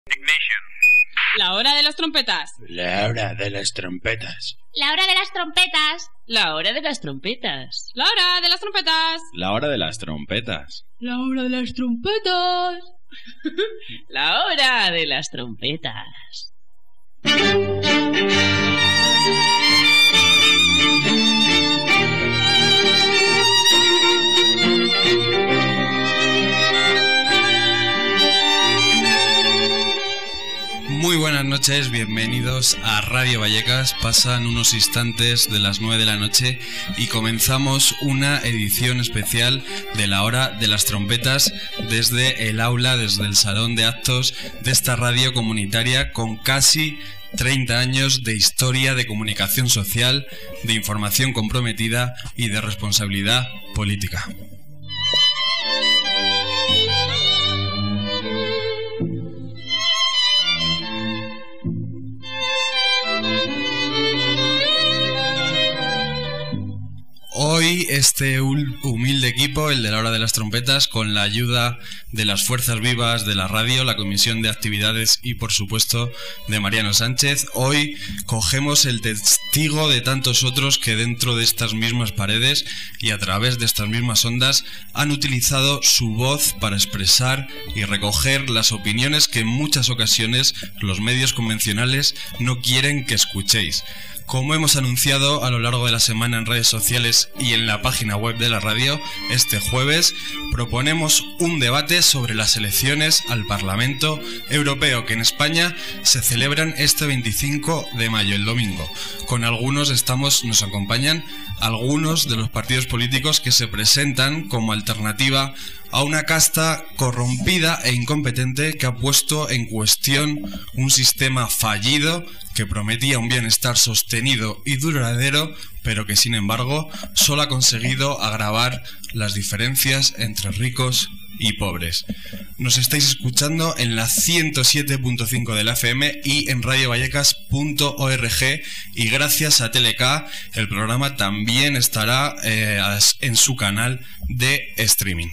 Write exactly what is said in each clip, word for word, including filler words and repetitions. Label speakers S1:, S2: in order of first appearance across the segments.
S1: La hora de las trompetas.
S2: La hora de las trompetas.
S3: La hora de las trompetas.
S1: La hora de las trompetas. La hora de las trompetas.
S2: La hora de las trompetas.
S1: La hora de las trompetas. La hora de las trompetas.
S4: Muy buenas noches, bienvenidos a Radio Vallecas. Pasan unos instantes de las nueve de la noche y comenzamos una edición especial de la hora de las trompetas desde el aula, desde el salón de actos de esta radio comunitaria con casi treinta años de historia de comunicación social, de información comprometida y de responsabilidad política. Hoy este humilde equipo, el de la hora de las trompetas, con la ayuda de las fuerzas vivas de la radio, la comisión de actividades y por supuesto de Mariano Sánchez, hoy cogemos el testigo de tantos otros que dentro de estas mismas paredes y a través de estas mismas ondas han utilizado su voz para expresar y recoger las opiniones que en muchas ocasiones los medios convencionales no quieren que escuchéis. Como hemos anunciado a lo largo de la semana en redes sociales y en la página web de la radio, este jueves proponemos un debate sobre las elecciones al Parlamento Europeo que en España se celebran este veinticinco de mayo, el domingo. Con algunos estamos, nos acompañan algunos de los partidos políticos que se presentan como alternativa a una casta corrompida e incompetente que ha puesto en cuestión un sistema fallido que prometía un bienestar sostenido y duradero, pero que sin embargo solo ha conseguido agravar las diferencias entre ricos y pobres. Nos estáis escuchando en la ciento siete punto cinco de la F M y en radio vallecas punto org, y gracias a Teleca el programa también estará eh, en su canal de streaming.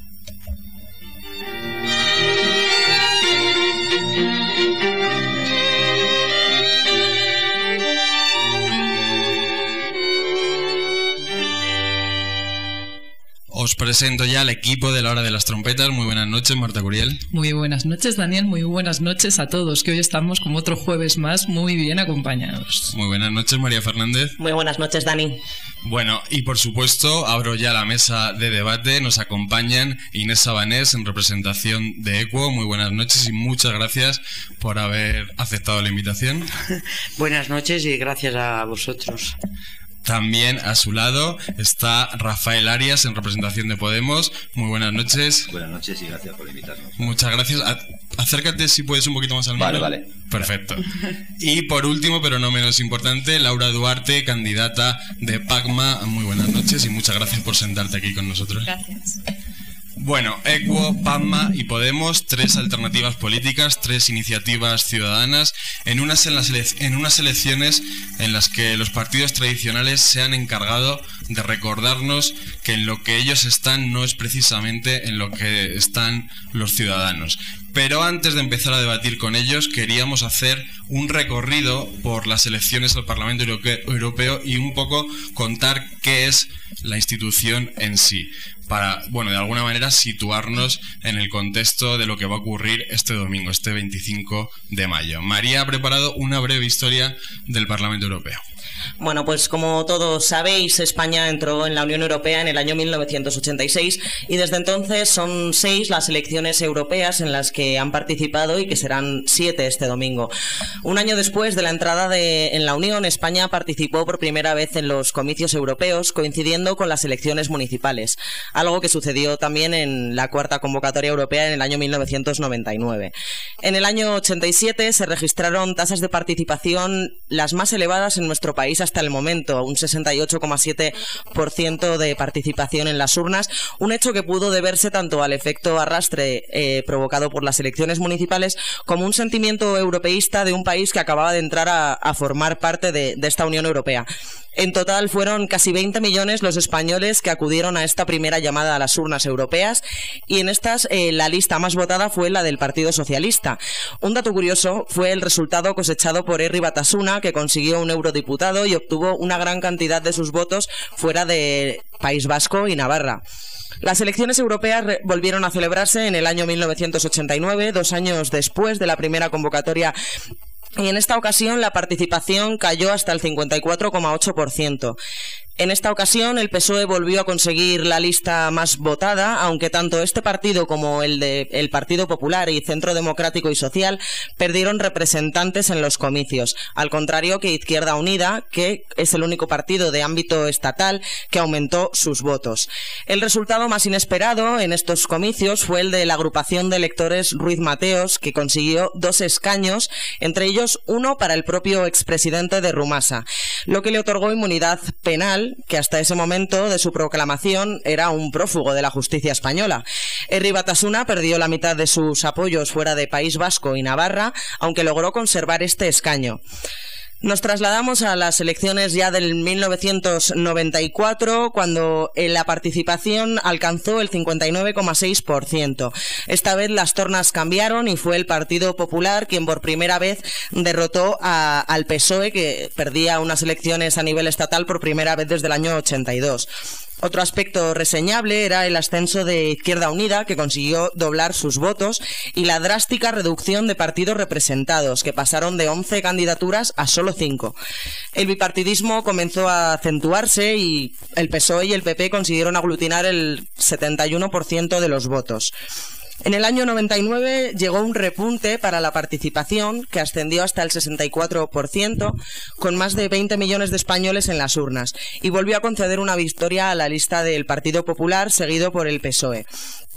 S4: Os presento ya al equipo de la hora de las trompetas. Muy buenas noches, Marta Curiel.
S5: Muy buenas noches, Daniel. Muy buenas noches a todos, que hoy estamos como otro jueves más muy bien acompañados.
S4: Muy buenas noches, María Fernández.
S6: Muy buenas noches, Dani.
S4: Bueno, y por supuesto, abro ya la mesa de debate. Nos acompañan Inés Sabanés en representación de Equo. Muy buenas noches y muchas gracias por haber aceptado la invitación.
S7: Buenas noches y gracias a vosotros.
S4: También a su lado está Rafael Arias en representación de Podemos. Muy buenas noches.
S8: Buenas noches y gracias por invitarnos.
S4: Muchas gracias. Acércate si puedes un poquito más al micro.
S8: Vale, vale.
S4: Perfecto. Y por último, pero no menos importante, Laura Duarte, candidata de PACMA. Muy buenas noches y muchas gracias por sentarte aquí con nosotros.
S1: Gracias.
S4: Bueno, Equo, PACMA y Podemos, tres alternativas políticas, tres iniciativas ciudadanas, en unas, en, las ele- en unas elecciones en las que los partidos tradicionales se han encargado de recordarnos que en lo que ellos están no es precisamente en lo que están los ciudadanos. Pero antes de empezar a debatir con ellos, queríamos hacer un recorrido por las elecciones al Parlamento Europeo y un poco contar qué es la institución en sí, para, bueno, de alguna manera situarnos en el contexto de lo que va a ocurrir este domingo, este veinticinco de mayo. María ha preparado una breve historia del Parlamento Europeo.
S6: Bueno, pues como todos sabéis, España entró en la Unión Europea en el año mil novecientos ochenta y seis y desde entonces son seis las elecciones europeas en las que han participado y que serán siete este domingo. Un año después de la entrada de, en la Unión, España participó por primera vez en los comicios europeos, coincidiendo con las elecciones municipales, algo que sucedió también en la cuarta convocatoria europea en el año mil novecientos noventa y nueve. En el año ochenta y siete se registraron tasas de participación las más elevadas en nuestro país hasta el momento, un sesenta y ocho coma siete por ciento de participación en las urnas, un hecho que pudo deberse tanto al efecto arrastre eh, provocado por las elecciones municipales como un sentimiento europeísta de un país que acababa de entrar a, a formar parte de, de esta Unión Europea. En total fueron casi veinte millones los españoles que acudieron a esta primera llamada a las urnas europeas, y en estas eh, la lista más votada fue la del Partido Socialista. Un dato curioso fue el resultado cosechado por Herri Batasuna, que consiguió un eurodiputado y obtuvo una gran cantidad de sus votos fuera de País Vasco y Navarra. Las elecciones europeas volvieron a celebrarse en el año mil novecientos ochenta y nueve, dos años después de la primera convocatoria, y en esta ocasión la participación cayó hasta el cincuenta y cuatro coma ocho por ciento. En esta ocasión el P S O E volvió a conseguir la lista más votada, aunque tanto este partido como el de el Partido Popular y Centro Democrático y Social perdieron representantes en los comicios, al contrario que Izquierda Unida, que es el único partido de ámbito estatal que aumentó sus votos. El resultado más inesperado en estos comicios fue el de la agrupación de electores Ruiz Mateos, que consiguió dos escaños, entre ellos uno para el propio expresidente de Rumasa, lo que le otorgó inmunidad penal, que hasta ese momento de su proclamación era un prófugo de la justicia española. Herri Batasuna perdió la mitad de sus apoyos fuera de País Vasco y Navarra, aunque logró conservar este escaño. Nos trasladamos a las elecciones ya del mil novecientos noventa y cuatro, cuando la participación alcanzó el cincuenta y nueve coma seis por ciento. Esta vez las tornas cambiaron y fue el Partido Popular quien por primera vez derrotó a, al P S O E, que perdía unas elecciones a nivel estatal por primera vez desde el año ochenta y dos. Otro aspecto reseñable era el ascenso de Izquierda Unida, que consiguió doblar sus votos, y la drástica reducción de partidos representados, que pasaron de once candidaturas a solo cinco. El bipartidismo comenzó a acentuarse y el P S O E y el P P consiguieron aglutinar el setenta y uno por ciento de los votos. En el año noventa y nueve llegó un repunte para la participación que ascendió hasta el sesenta y cuatro por ciento, con más de veinte millones de españoles en las urnas, y volvió a conceder una victoria a la lista del Partido Popular, seguido por el P S O E.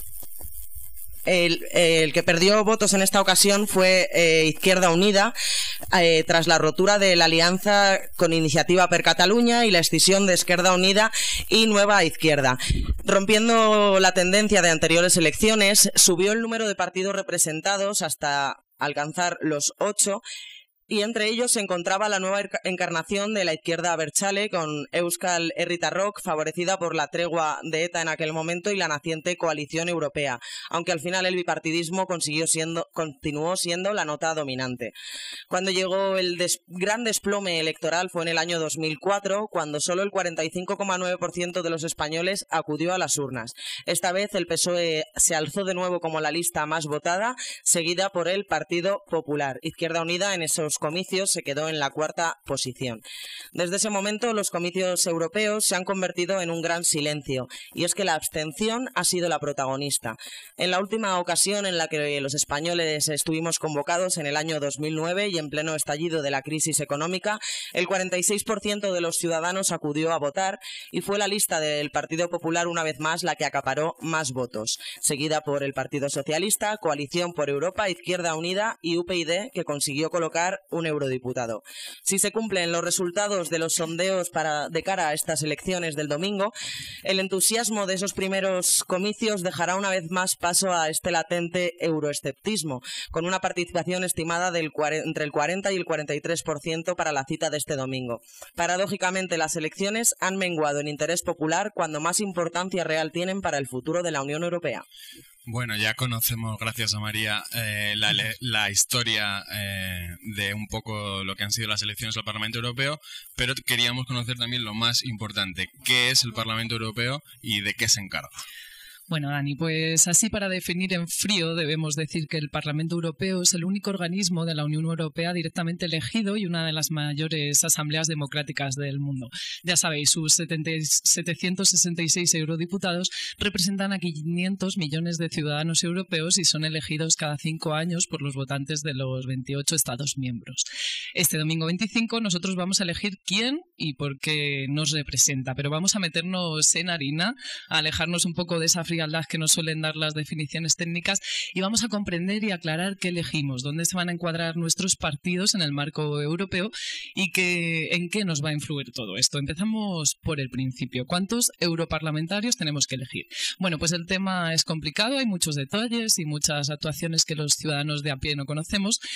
S6: El, el que perdió votos en esta ocasión fue eh, Izquierda Unida, eh, tras la rotura de la alianza con Iniciativa per Catalunya y la escisión de Izquierda Unida y Nueva Izquierda. Rompiendo la tendencia de anteriores elecciones, subió el número de partidos representados hasta alcanzar los ocho, y entre ellos se encontraba la nueva encarnación de la izquierda abertzale, con Euskal Herritarrok, favorecida por la tregua de ETA en aquel momento y la naciente coalición europea, aunque al final el bipartidismo consiguió siendo, continuó siendo la nota dominante. Cuando llegó el des, gran desplome electoral fue en el año dos mil cuatro, cuando solo el cuarenta y cinco coma nueve por ciento de los españoles acudió a las urnas. Esta vez el P S O E se alzó de nuevo como la lista más votada, seguida por el Partido Popular. Izquierda Unida en esos comicios se quedó en la cuarta posición. Desde ese momento los comicios europeos se han convertido en un gran silencio, y es que la abstención ha sido la protagonista. En la última ocasión en la que los españoles estuvimos convocados, en el año dos mil nueve y en pleno estallido de la crisis económica, el cuarenta y seis por ciento de los ciudadanos acudió a votar, y fue la lista del Partido Popular una vez más la que acaparó más votos, seguida por el Partido Socialista, Coalición por Europa, Izquierda Unida y U P YD, que consiguió colocar un eurodiputado. Si se cumplen los resultados de los sondeos para, de cara a estas elecciones del domingo, el entusiasmo de esos primeros comicios dejará una vez más paso a este latente euroesceptismo, con una participación estimada del, entre el cuarenta y el cuarenta y tres por ciento para la cita de este domingo. Paradójicamente, las elecciones han menguado en interés popular cuando más importancia real tienen para el futuro de la Unión Europea.
S4: Bueno, ya conocemos, gracias a María, eh, la, la historia eh, de un poco lo que han sido las elecciones al Parlamento Europeo, pero queríamos conocer también lo más importante, qué es el Parlamento Europeo y de qué se encarga.
S5: Bueno, Dani, pues así para definir en frío debemos decir que el Parlamento Europeo es el único organismo de la Unión Europea directamente elegido y una de las mayores asambleas democráticas del mundo. Ya sabéis, sus setecientos sesenta y seis eurodiputados representan a quinientos millones de ciudadanos europeos y son elegidos cada cinco años por los votantes de los veintiocho Estados miembros. Este domingo veinticinco nosotros vamos a elegir quién y por qué nos representa, pero vamos a meternos en harina, a alejarnos un poco de esa frialdad que nos suelen dar las definiciones técnicas y vamos a comprender y aclarar qué elegimos, dónde se van a encuadrar nuestros partidos en el marco europeo y que, en qué nos va a influir todo esto. Empezamos por el principio. ¿Cuántos europarlamentarios tenemos que elegir? Bueno, pues el tema es complicado, hay muchos detalles y muchas actuaciones que los ciudadanos de a pie no conocemos.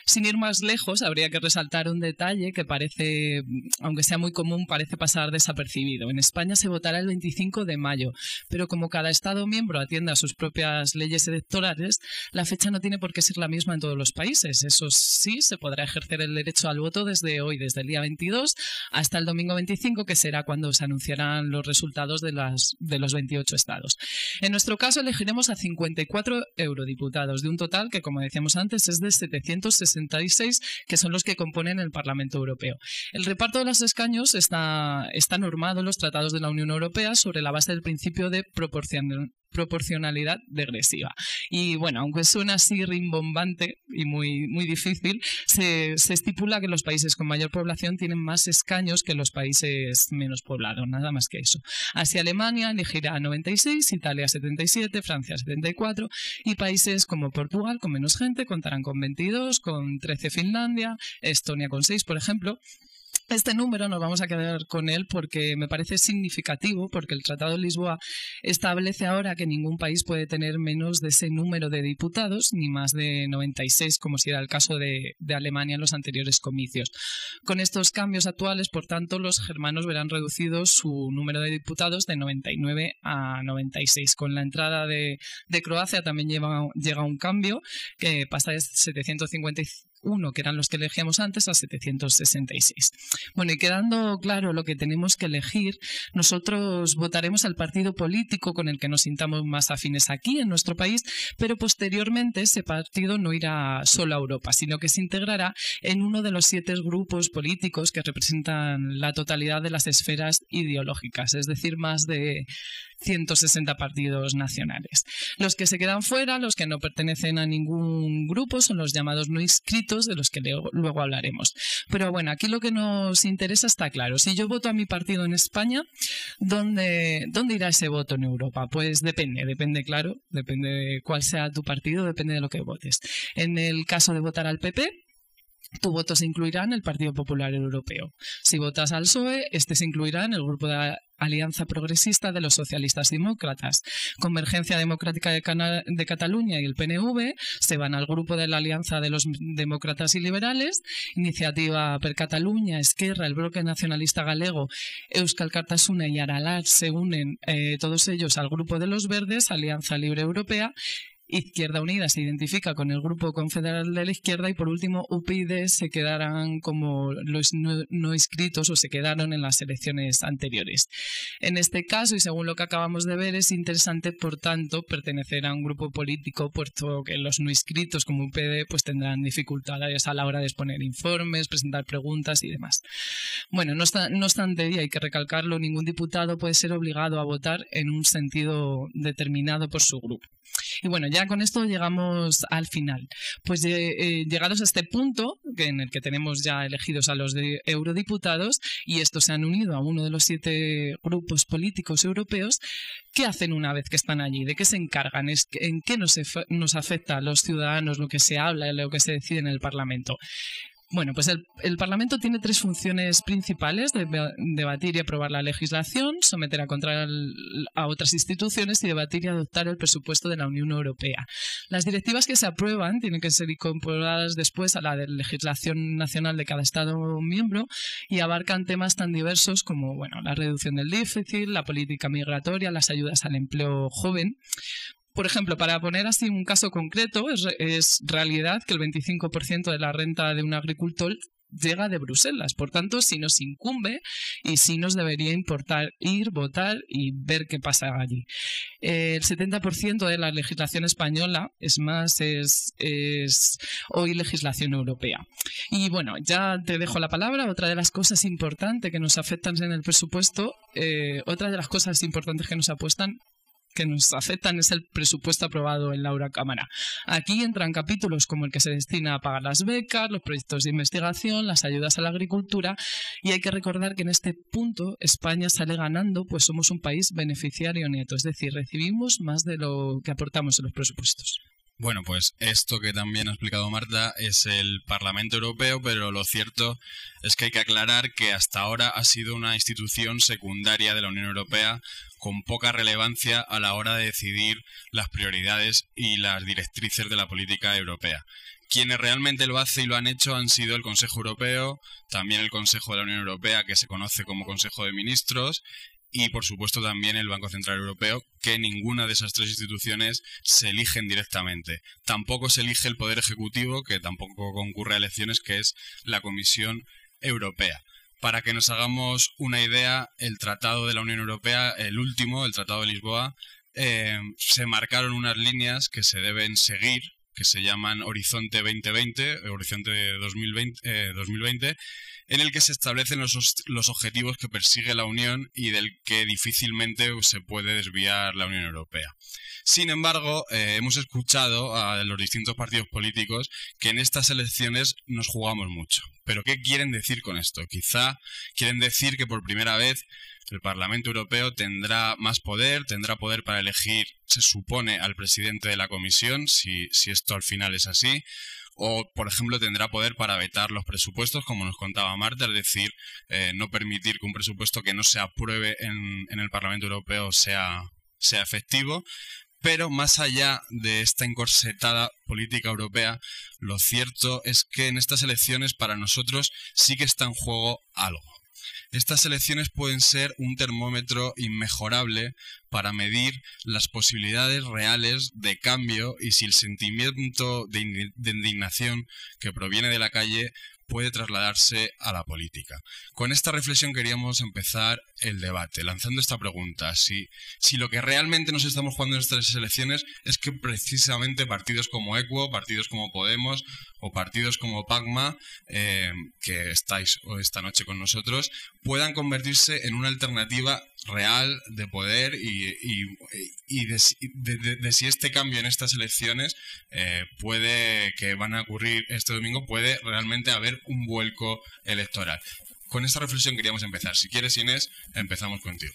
S5: Sin ir más lejos, habría que resaltar un detalle que parece, aunque sea muy común, parece pasar desapercibido. En España se votará el veinticinco de mayo, pero como cada Estado miembro atiende a sus propias leyes electorales, la fecha no tiene por qué ser la misma en todos los países. Eso sí, se podrá ejercer el derecho al voto desde hoy, desde el día veintidós hasta el domingo veinticinco, que será cuando se anunciarán los resultados de, las, de los veintiocho estados. En nuestro caso elegiremos a cincuenta y cuatro eurodiputados, de un total que, como decíamos antes, es de setecientos sesenta y seis, que son los que componen el Parlamento Europeo. El reparto de los escaños está, está normado en los tratados de la Unión Europea sobre la base del principio de proporción, proporcionalidad degresiva. Y bueno, aunque suena así rimbombante y muy, muy difícil, se, se estipula que los países con mayor población tienen más escaños que los países menos poblados, nada más que eso. Así Alemania elegirá noventa y seis, Italia setenta y siete, Francia setenta y cuatro y países como Portugal, con menos gente, contarán con veintidós, con trece Finlandia, Estonia con seis, por ejemplo. Este número nos vamos a quedar con él porque me parece significativo, porque el Tratado de Lisboa establece ahora que ningún país puede tener menos de ese número de diputados, ni más de noventa y seis, como si era el caso de, de Alemania en los anteriores comicios. Con estos cambios actuales, por tanto, los germanos verán reducido su número de diputados de noventa y nueve a noventa y seis. Con la entrada de, de Croacia también lleva, llega un cambio que pasa de setecientos cincuenta y uno, que eran los que elegíamos antes, a setecientos sesenta y seis. Bueno, y quedando claro lo que tenemos que elegir, nosotros votaremos al partido político con el que nos sintamos más afines aquí en nuestro país, pero posteriormente ese partido no irá solo a Europa, sino que se integrará en uno de los siete grupos políticos que representan la totalidad de las esferas ideológicas, es decir, más de ciento sesenta partidos nacionales. Los que se quedan fuera, los que no pertenecen a ningún grupo, son los llamados no inscritos, de los que luego hablaremos. Pero bueno, aquí lo que nos interesa está claro. Si yo voto a mi partido en España, ¿dónde, dónde irá ese voto en Europa? Pues depende, depende, claro, depende de cuál sea tu partido, depende de lo que votes. En el caso de votar al P P, tu voto se incluirá en el Partido Popular Europeo. Si votas al P S O E, este se incluirá en el grupo de Alianza Progresista de los Socialistas Demócratas. Convergencia Democrática de, Cana de Cataluña y el P N V se van al grupo de la Alianza de los Demócratas y Liberales. Iniciativa per Catalunya, Esquerra, el Bloque Nacionalista Galego, Euskal Kartasuna y Aralar se unen eh, todos ellos al grupo de los Verdes, Alianza Libre Europea. Izquierda Unida se identifica con el Grupo Confederal de la Izquierda y por último U P YD se quedarán como los no, no inscritos o se quedaron en las elecciones anteriores. En este caso, y según lo que acabamos de ver, es interesante, por tanto, pertenecer a un grupo político, puesto que los no inscritos como U P YD pues tendrán dificultades a la hora de exponer informes, presentar preguntas y demás. Bueno, no, está, no obstante, y hay que recalcarlo, ningún diputado puede ser obligado a votar en un sentido determinado por su grupo. Y bueno, ya con esto llegamos al final. Pues eh, llegados a este punto, que en el que tenemos ya elegidos a los de eurodiputados, y estos se han unido a uno de los siete grupos políticos europeos, ¿qué hacen una vez que están allí? ¿De qué se encargan? ¿En qué nos, nos afecta a los ciudadanos lo que se habla y lo que se decide en el Parlamento? Bueno, pues el, el Parlamento tiene tres funciones principales: de, debatir y aprobar la legislación, someter a control a otras instituciones y debatir y adoptar el presupuesto de la Unión Europea. Las directivas que se aprueban tienen que ser incorporadas después a la de legislación nacional de cada Estado miembro y abarcan temas tan diversos como bueno, la reducción del déficit, la política migratoria, las ayudas al empleo joven. Por ejemplo, para poner así un caso concreto, es, es realidad que el veinticinco por ciento de la renta de un agricultor llega de Bruselas. Por tanto, sí nos incumbe y sí nos debería importar ir, votar y ver qué pasa allí. Eh, el setenta por ciento de la legislación española, es más, es, es hoy legislación europea. Y bueno, ya te dejo la palabra. Otra de las cosas importantes que nos afectan en el presupuesto, eh, otra de las cosas importantes que nos apuestan que nos afectan es el presupuesto aprobado en la Eurocámara. Aquí entran capítulos como el que se destina a pagar las becas, los proyectos de investigación, las ayudas a la agricultura, y hay que recordar que en este punto España sale ganando, pues somos un país beneficiario neto, es decir, recibimos más de lo que aportamos en los presupuestos.
S4: Bueno, pues esto que también ha explicado Marta es el Parlamento Europeo, pero lo cierto es que hay que aclarar que hasta ahora ha sido una institución secundaria de la Unión Europea con poca relevancia a la hora de decidir las prioridades y las directrices de la política europea. Quienes realmente lo hacen y lo han hecho han sido el Consejo Europeo, también el Consejo de la Unión Europea, que se conoce como Consejo de Ministros, y por supuesto también el Banco Central Europeo, que ninguna de esas tres instituciones se eligen directamente. Tampoco se elige el Poder Ejecutivo, que tampoco concurre a elecciones, que es la Comisión Europea. Para que nos hagamos una idea, el Tratado de la Unión Europea, el último, el Tratado de Lisboa, eh, se marcaron unas líneas que se deben seguir, que se llaman Horizonte veinte veinte, Horizonte dos mil veinte, eh, dos mil veinte, en el que se establecen los, los objetivos que persigue la Unión y del que difícilmente se puede desviar la Unión Europea. Sin embargo, eh, hemos escuchado a los distintos partidos políticos que en estas elecciones nos jugamos mucho. ¿Pero qué quieren decir con esto? Quizá quieren decir que por primera vez el Parlamento Europeo tendrá más poder, tendrá poder para elegir, se supone, al presidente de la Comisión, si, si esto al final es así, o, por ejemplo, tendrá poder para vetar los presupuestos, como nos contaba Marta, es decir, eh, no permitir que un presupuesto que no se apruebe en, en el Parlamento Europeo sea, sea efectivo. Pero más allá de esta encorsetada política europea, lo cierto es que en estas elecciones para nosotros sí que está en juego algo. Estas elecciones pueden ser un termómetro inmejorable para medir las posibilidades reales de cambio y si el sentimiento de indignación que proviene de la calle puede trasladarse a la política. Con esta reflexión queríamos empezar el debate, lanzando esta pregunta. Si, si lo que realmente nos estamos jugando en estas elecciones es que precisamente partidos como Equo, partidos como Podemos o partidos como Pacma, eh, que estáis esta noche con nosotros, puedan convertirse en una alternativa real de poder y, y, y de, de, de, de si este cambio en estas elecciones eh, puede, que van a ocurrir este domingo, puede realmente haber un vuelco electoral. Con esta reflexión queríamos empezar. Si quieres, Inés, empezamos contigo.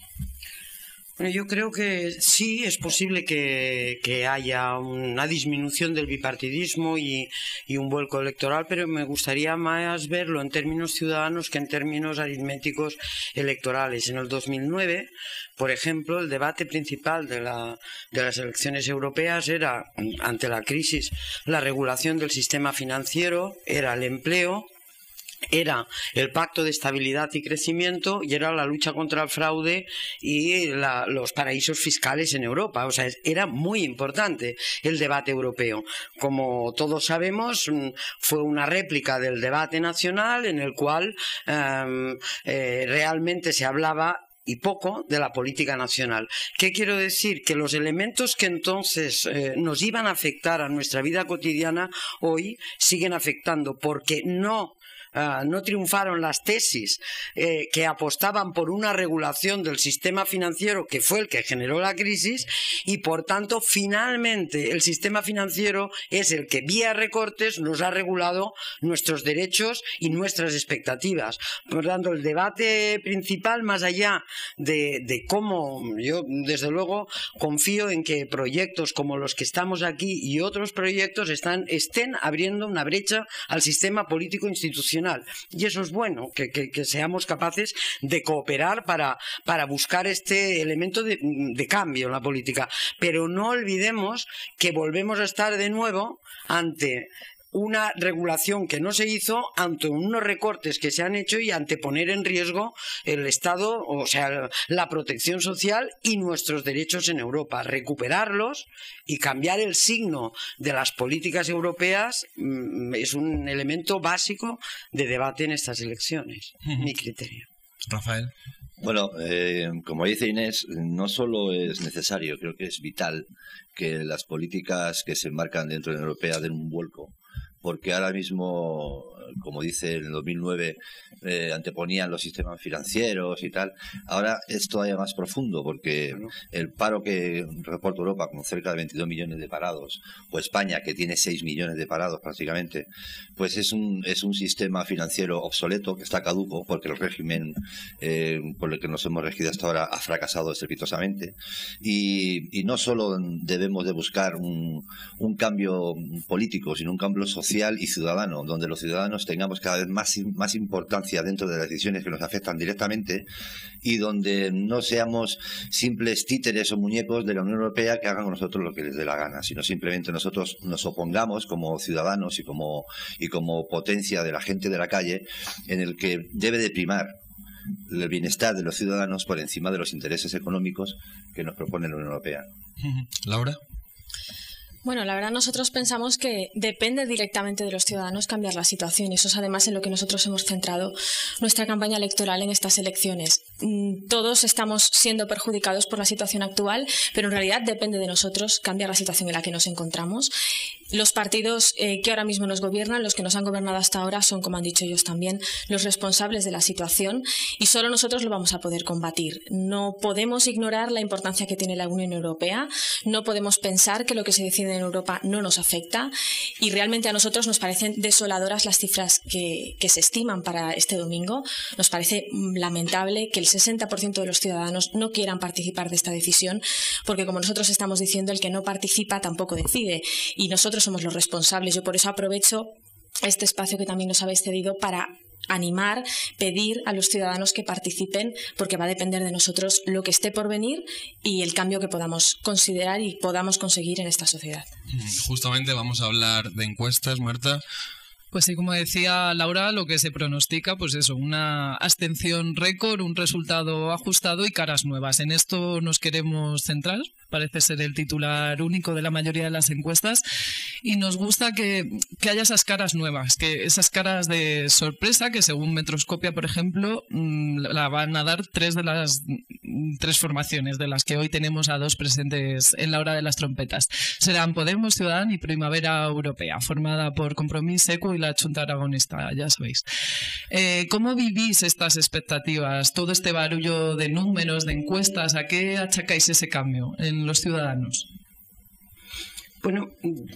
S7: Bueno, yo creo que sí es posible que, que haya una disminución del bipartidismo y, y un vuelco electoral, pero me gustaría más verlo en términos ciudadanos que en términos aritméticos electorales. En el dos mil nueve, por ejemplo, el debate principal de, la, de las elecciones europeas era, ante la crisis, la regulación del sistema financiero, era el empleo, era el pacto de estabilidad y crecimiento y era la lucha contra el fraude y la, los paraísos fiscales en Europa. O sea, era muy importante el debate europeo. Como todos sabemos, fue una réplica del debate nacional en el cual eh, eh, realmente se hablaba y poco de la política nacional. ¿Qué quiero decir? Que los elementos que entonces eh, nos iban a afectar a nuestra vida cotidiana hoy siguen afectando porque no Uh, no triunfaron las tesis eh, que apostaban por una regulación del sistema financiero que fue el que generó la crisis y por tanto finalmente el sistema financiero es el que vía recortes nos ha regulado nuestros derechos y nuestras expectativas. Por tanto, el debate principal, más allá de, de cómo, yo desde luego confío en que proyectos como los que estamos aquí y otros proyectos están, estén abriendo una brecha al sistema político institucional. Y eso es bueno, que, que, que seamos capaces de cooperar para, para buscar este elemento de, de cambio en la política. Pero no olvidemos que volvemos a estar de nuevo ante una regulación que no se hizo, ante unos recortes que se han hecho y ante poner en riesgo el Estado, o sea, la protección social y nuestros derechos en Europa. Recuperarlos y cambiar el signo de las políticas europeas mmm, es un elemento básico de debate en estas elecciones, mi criterio.
S4: Rafael.
S8: Bueno, eh, como dice Inés, no solo es necesario, creo que es vital que las políticas que se enmarcan dentro de la Unión Europea den un vuelco, porque ahora mismo, como dice en el dos mil nueve, eh, anteponían los sistemas financieros y tal. Ahora es todavía más profundo, porque el paro que reporta Europa, con cerca de veintidós millones de parados, o España, que tiene seis millones de parados prácticamente, pues es un, es un sistema financiero obsoleto, que está caduco, porque el régimen eh, por el que nos hemos regido hasta ahora ha fracasado estrepitosamente. Y, y no solo debemos de buscar un, un cambio político, sino un cambio social, social y ciudadano, donde los ciudadanos tengamos cada vez más, más importancia dentro de las decisiones que nos afectan directamente y donde no seamos simples títeres o muñecos de la Unión Europea que hagan con nosotros lo que les dé la gana, sino simplemente nosotros nos opongamos como ciudadanos y como, y como potencia de la gente de la calle, en el que debe de primar el bienestar de los ciudadanos por encima de los intereses económicos que nos propone la Unión Europea.
S4: Laura.
S9: Bueno, la verdad nosotros pensamos que depende directamente de los ciudadanos cambiar la situación y eso es además en lo que nosotros hemos centrado nuestra campaña electoral en estas elecciones. Todos estamos siendo perjudicados por la situación actual, pero en realidad depende de nosotros cambiar la situación en la que nos encontramos. Los partidos eh, que ahora mismo nos gobiernan, los que nos han gobernado hasta ahora, son, como han dicho ellos también, los responsables de la situación y solo nosotros lo vamos a poder combatir. No podemos ignorar la importancia que tiene la Unión Europea, no podemos pensar que lo que se decide en Europa no nos afecta y realmente a nosotros nos parecen desoladoras las cifras que, que se estiman para este domingo. Nos parece lamentable que el sesenta por ciento de los ciudadanos no quieran participar de esta decisión porque, como nosotros estamos diciendo, el que no participa tampoco decide y nosotros somos los responsables. Yo por eso aprovecho este espacio que también nos habéis cedido para animar, pedir a los ciudadanos que participen, porque va a depender de nosotros lo que esté por venir y el cambio que podamos considerar y podamos conseguir en esta sociedad.
S4: Justamente vamos a hablar de encuestas, Marta.
S5: Pues sí, como decía Laura, lo que se pronostica, pues eso, una abstención récord, un resultado ajustado y caras nuevas. En esto nos queremos centrar, parece ser el titular único de la mayoría de las encuestas, y nos gusta que, que haya esas caras nuevas, que esas caras de sorpresa, que según Metroscopia, por ejemplo, la van a dar tres de las tres formaciones, de las que hoy tenemos a dos presentes en la hora de las trompetas. Serán Podemos, Ciudadanos y Primavera Europea, formada por Compromís, Equo y la Chunta Aragonista, ya sabéis. Eh, ¿Cómo vivís estas expectativas, todo este barullo de números, de encuestas? ¿A qué achacáis ese cambio en los ciudadanos?
S7: Bueno,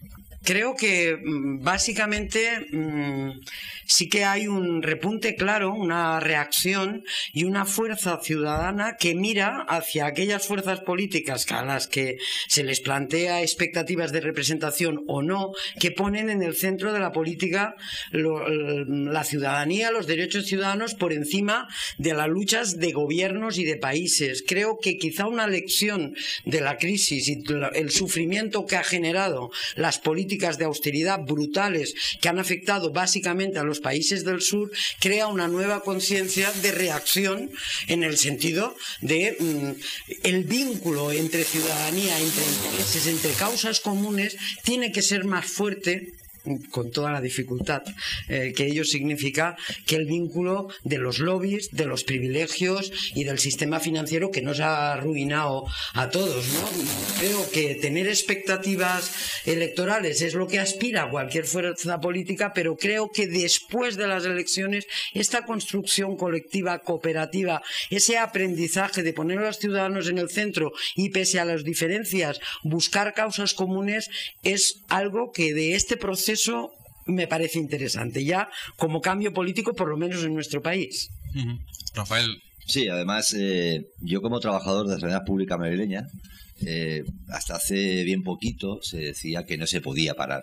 S7: creo que básicamente mmm, sí que hay un repunte claro, una reacción y una fuerza ciudadana que mira hacia aquellas fuerzas políticas a las que se les plantea expectativas de representación o no, que ponen en el centro de la política lo, la ciudadanía, los derechos ciudadanos por encima de las luchas de gobiernos y de países. Creo que quizá una lección de la crisis y el sufrimiento que ha generado las políticas de austeridad brutales que han afectado básicamente a los países del sur crea una nueva conciencia de reacción en el sentido de mm, el vínculo entre ciudadanía, entre intereses, entre causas comunes tiene que ser más fuerte, con toda la dificultad eh, que ello significa, que el vínculo de los lobbies, de los privilegios y del sistema financiero que nos ha arruinado a todos, ¿no? Creo que tener expectativas electorales es lo que aspira cualquier fuerza política, pero creo que después de las elecciones esta construcción colectiva, cooperativa, ese aprendizaje de poner a los ciudadanos en el centro y pese a las diferencias buscar causas comunes es algo que de este proceso eso me parece interesante, ya como cambio político, por lo menos en nuestro país.
S4: Uh-huh. Rafael.
S8: Sí, además, eh, yo como trabajador de la sanidad pública madrileña, eh, hasta hace bien poquito se decía que no se podía parar.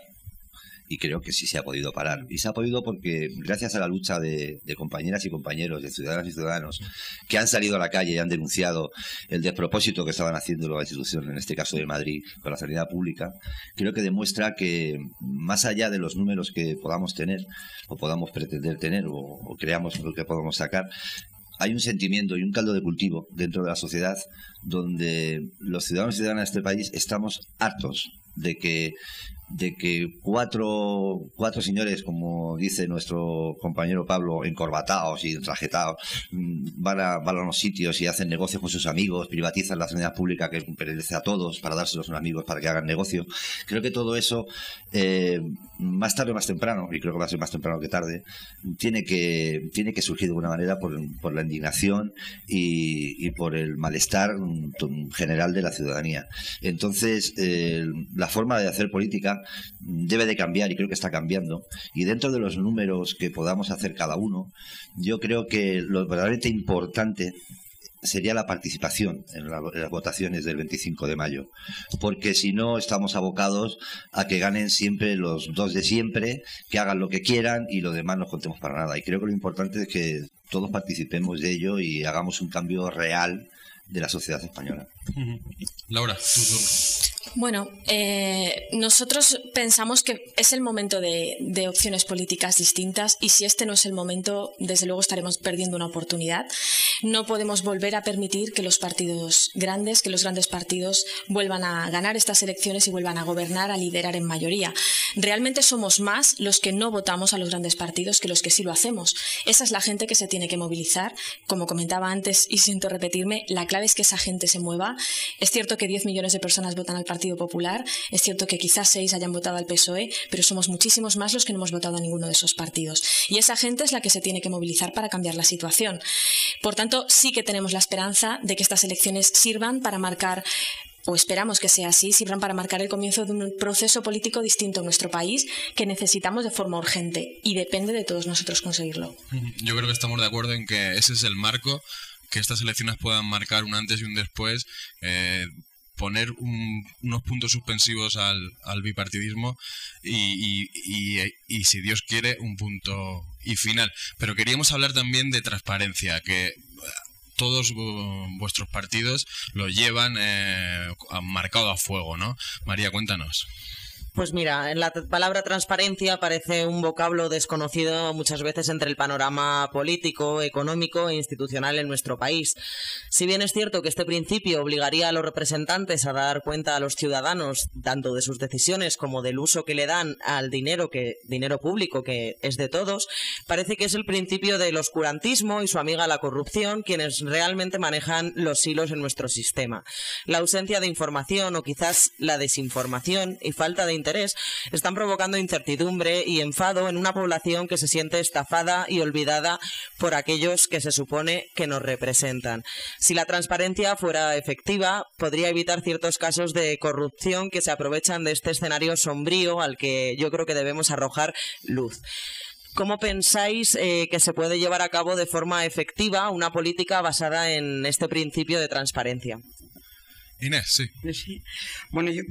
S8: Y creo que sí se ha podido parar. Y se ha podido porque, gracias a la lucha de, de compañeras y compañeros, de ciudadanas y ciudadanos, que han salido a la calle y han denunciado el despropósito que estaban haciendo la institución, en este caso de Madrid, con la sanidad pública, creo que demuestra que, más allá de los números que podamos tener, o podamos pretender tener, o, o creamos lo que podamos sacar, hay un sentimiento y un caldo de cultivo dentro de la sociedad donde los ciudadanos y ciudadanas de este país estamos hartos de que de que cuatro, cuatro señores, como dice nuestro compañero Pablo, encorbatados y entrajetados, van a, van a los sitios y hacen negocios con sus amigos, privatizan la sanidad pública que pertenece a todos para dárselos a unos amigos para que hagan negocio. Creo que todo eso, eh, más tarde o más temprano, y creo que va a ser más temprano que tarde, tiene que, tiene que surgir de alguna manera por, por la indignación y, y por el malestar general de la ciudadanía. Entonces, eh, la forma de hacer política debe de cambiar y creo que está cambiando, y dentro de los números que podamos hacer cada uno, yo creo que lo verdaderamente importante sería la participación en, la, en las votaciones del veinticinco de mayo, porque si no estamos abocados a que ganen siempre los dos de siempre, que hagan lo que quieran y lo demás no contemos para nada. Y creo que lo importante es que todos participemos de ello y hagamos un cambio real de la sociedad española.
S4: Uh-huh. Laura, tu turno.
S9: Bueno, eh, nosotros pensamos que es el momento de, de opciones políticas distintas y si este no es el momento, desde luego estaremos perdiendo una oportunidad. No podemos volver a permitir que los partidos grandes, que los grandes partidos vuelvan a ganar estas elecciones y vuelvan a gobernar, a liderar en mayoría. Realmente somos más los que no votamos a los grandes partidos que los que sí lo hacemos. Esa es la gente que se tiene que movilizar. Como comentaba antes y siento repetirme, la clave es que esa gente se mueva. Es cierto que diez millones de personas votan al Partido Popular, es cierto que quizás seis hayan votado al P S O E, pero somos muchísimos más los que no hemos votado a ninguno de esos partidos. Y esa gente es la que se tiene que movilizar para cambiar la situación. Por tanto, sí que tenemos la esperanza de que estas elecciones sirvan para marcar, o esperamos que sea así, sirvan para marcar el comienzo de un proceso político distinto en nuestro país que necesitamos de forma urgente y depende de todos nosotros conseguirlo.
S4: Yo creo que estamos de acuerdo en que ese es el marco, que estas elecciones puedan marcar un antes y un después, eh, poner un, unos puntos suspensivos al, al bipartidismo y, y, y, y, si Dios quiere, un punto y final. Pero queríamos hablar también de transparencia, que todos uh, vuestros partidos lo llevan eh, marcado a fuego, ¿no? María, cuéntanos.
S6: Pues mira, la palabra transparencia parece un vocablo desconocido muchas veces entre el panorama político, económico e institucional en nuestro país. Si bien es cierto que este principio obligaría a los representantes a dar cuenta a los ciudadanos tanto de sus decisiones como del uso que le dan al dinero, que dinero público que es de todos, parece que es el principio del oscurantismo y su amiga la corrupción quienes realmente manejan los hilos en nuestro sistema. La ausencia de información o quizás la desinformación y falta de interés están provocando incertidumbre y enfado en una población que se siente estafada y olvidada por aquellos que se supone que nos representan. Si la transparencia fuera efectiva, podría evitar ciertos casos de corrupción que se aprovechan de este escenario sombrío al que yo creo que debemos arrojar luz. ¿Cómo pensáis eh, que se puede llevar a cabo de forma efectiva una política basada en este principio de transparencia?
S4: Inés, sí.
S7: Sí. Bueno, yo...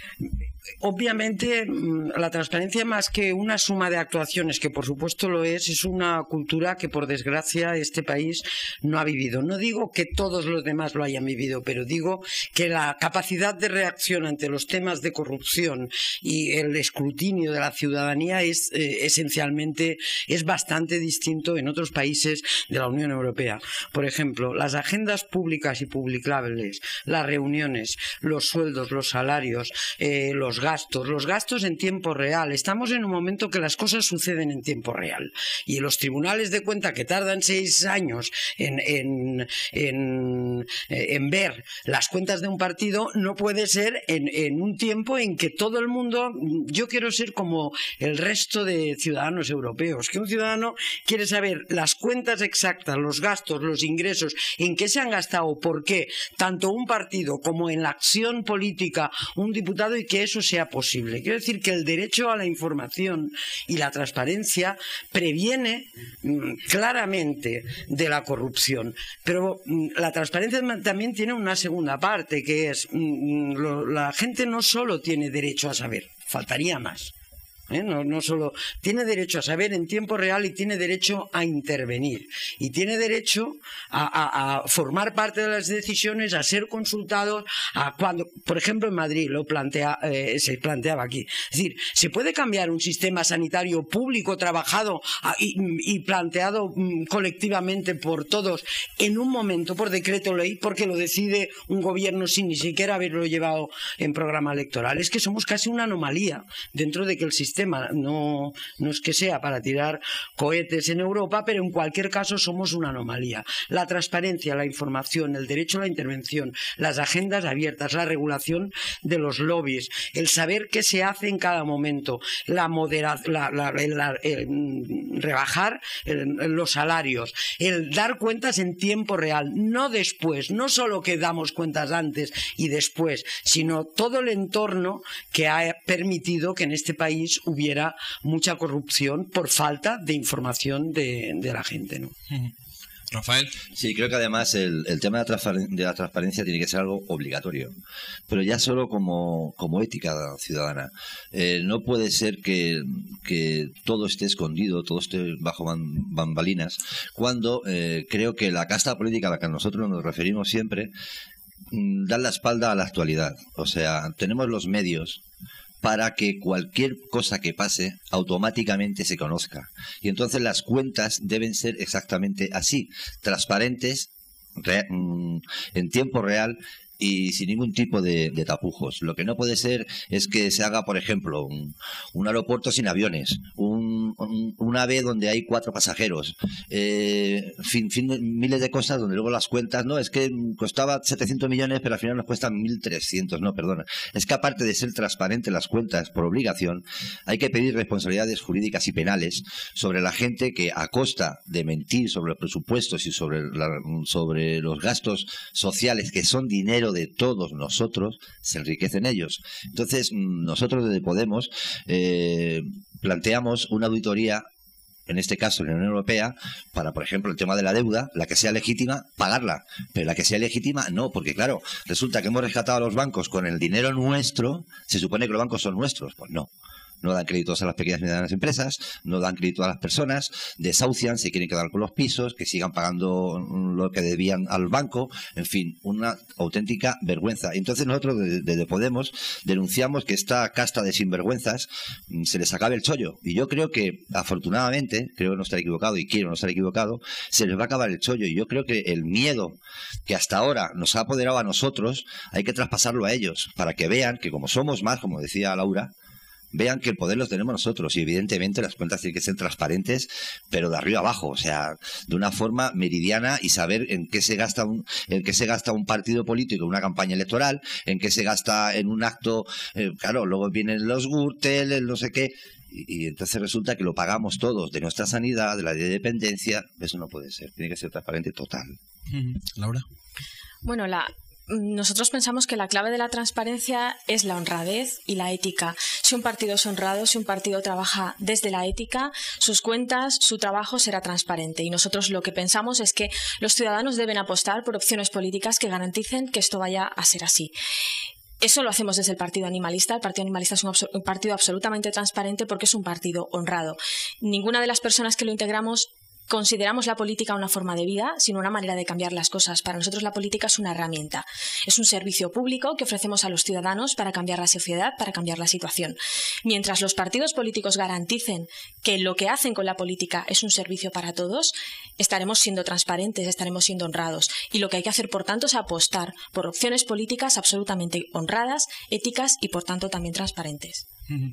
S7: Obviamente, la transparencia, más que una suma de actuaciones, que por supuesto lo es, es una cultura que por desgracia este país no ha vivido. No digo que todos los demás lo hayan vivido, pero digo que la capacidad de reacción ante los temas de corrupción y el escrutinio de la ciudadanía es eh, esencialmente, es bastante distinto en otros países de la Unión Europea. Por ejemplo, las agendas públicas y publicables, las reuniones, los sueldos, los salarios, eh, los gastos, los gastos en tiempo real. Estamos en un momento que las cosas suceden en tiempo real y los tribunales de cuenta que tardan seis años en, en, en, en ver las cuentas de un partido no puede ser en, en un tiempo en que todo el mundo, yo quiero ser como el resto de ciudadanos europeos, que un ciudadano quiere saber las cuentas exactas, los gastos, los ingresos, en qué se han gastado, por qué, tanto un partido como en la acción política, un diputado, y que eso sea posible. Quiero decir que el derecho a la información y la transparencia previene mmm, claramente de la corrupción, pero mmm, la transparencia también tiene una segunda parte, que es mmm, lo, la gente no solo tiene derecho a saber, faltaría más. ¿Eh? No, no solo tiene derecho a saber en tiempo real y tiene derecho a intervenir y tiene derecho a, a, a formar parte de las decisiones, a ser consultados, a cuando, por ejemplo, en Madrid lo plantea, eh, se planteaba aquí. Es decir, se puede cambiar un sistema sanitario público trabajado a, y, y planteado mm, colectivamente por todos en un momento por decreto ley porque lo decide un gobierno sin ni siquiera haberlo llevado en programa electoral. Es que somos casi una anomalía dentro de que el sistema No, no es que sea para tirar cohetes en Europa, pero en cualquier caso somos una anomalía. La transparencia, la información, el derecho a la intervención, las agendas abiertas, la regulación de los lobbies, el saber qué se hace en cada momento, la modera, la, la, la, el, rebajar el, los salarios, el dar cuentas en tiempo real, no después, no solo que damos cuentas antes y después, sino todo el entorno que ha permitido que en este país hubiera mucha corrupción por falta de información de, de la gente, ¿no?
S4: Rafael.
S8: Sí, creo que además el, el tema de la, de la transparencia tiene que ser algo obligatorio, pero ya solo como, como ética ciudadana. Eh, no puede ser que, que todo esté escondido, todo esté bajo bambalinas, cuando eh, creo que la casta política a la que nosotros nos referimos siempre mm, da la espalda a la actualidad. O sea, tenemos los medios para que cualquier cosa que pase automáticamente se conozca. Y entonces las cuentas deben ser exactamente así, transparentes, re, en tiempo real y sin ningún tipo de, de tapujos. Lo que no puede ser es que se haga, por ejemplo, un, un aeropuerto sin aviones, un, un, un AVE donde hay cuatro pasajeros, eh, fin, fin de, miles de cosas donde luego las cuentas, no, es que costaba setecientos millones, pero al final nos cuestan mil trescientos, no, perdona. Es que aparte de ser transparente las cuentas por obligación, hay que pedir responsabilidades jurídicas y penales sobre la gente que a costa de mentir sobre los presupuestos y sobre, la, sobre los gastos sociales, que son dinero de todos nosotros, se enriquecen ellos. Entonces, nosotros desde Podemos eh, planteamos una auditoría, en este caso en la Unión Europea, para, por ejemplo, el tema de la deuda, la que sea legítima, pagarla, pero la que sea legítima, no, porque claro, resulta que hemos rescatado a los bancos con el dinero nuestro, se supone que los bancos son nuestros, pues no. No dan créditos a las pequeñas y medianas empresas, no dan crédito a las personas, desahucian, se quieren quedar con los pisos, que sigan pagando lo que debían al banco, en fin, una auténtica vergüenza. Entonces nosotros desde, desde Podemos denunciamos que esta casta de sinvergüenzas se les acabe el chollo. Y yo creo que, afortunadamente, creo no estar equivocado y quiero no estar equivocado, se les va a acabar el chollo. Y yo creo que el miedo que hasta ahora nos ha apoderado a nosotros, hay que traspasarlo a ellos, para que vean que como somos más, como decía Laura, vean que el poder lo tenemos nosotros y evidentemente las cuentas tienen que ser transparentes, pero de arriba abajo, o sea, de una forma meridiana y saber en qué se gasta un, en qué se gasta un partido político, una campaña electoral, en qué se gasta en un acto, eh, claro, luego vienen los Gürtel, el no sé qué, y, y entonces resulta que lo pagamos todos de nuestra sanidad, de la de dependencia. Eso no puede ser, tiene que ser transparente total.
S4: Laura.
S9: Bueno, la Nosotros pensamos que la clave de la transparencia es la honradez y la ética. Si un partido es honrado, si un partido trabaja desde la ética, sus cuentas, su trabajo será transparente. Y nosotros lo que pensamos es que los ciudadanos deben apostar por opciones políticas que garanticen que esto vaya a ser así. Eso lo hacemos desde el Partido Animalista. El Partido Animalista es un, un partido absolutamente transparente porque es un partido honrado. Ninguna de las personas que lo integramos consideramos la política una forma de vida, sino una manera de cambiar las cosas. Para nosotros la política es una herramienta. Es un servicio público que ofrecemos a los ciudadanos para cambiar la sociedad, para cambiar la situación. Mientras los partidos políticos garanticen que lo que hacen con la política es un servicio para todos, estaremos siendo transparentes, estaremos siendo honrados. Y lo que hay que hacer, por tanto, es apostar por opciones políticas absolutamente honradas, éticas y, por tanto, también transparentes.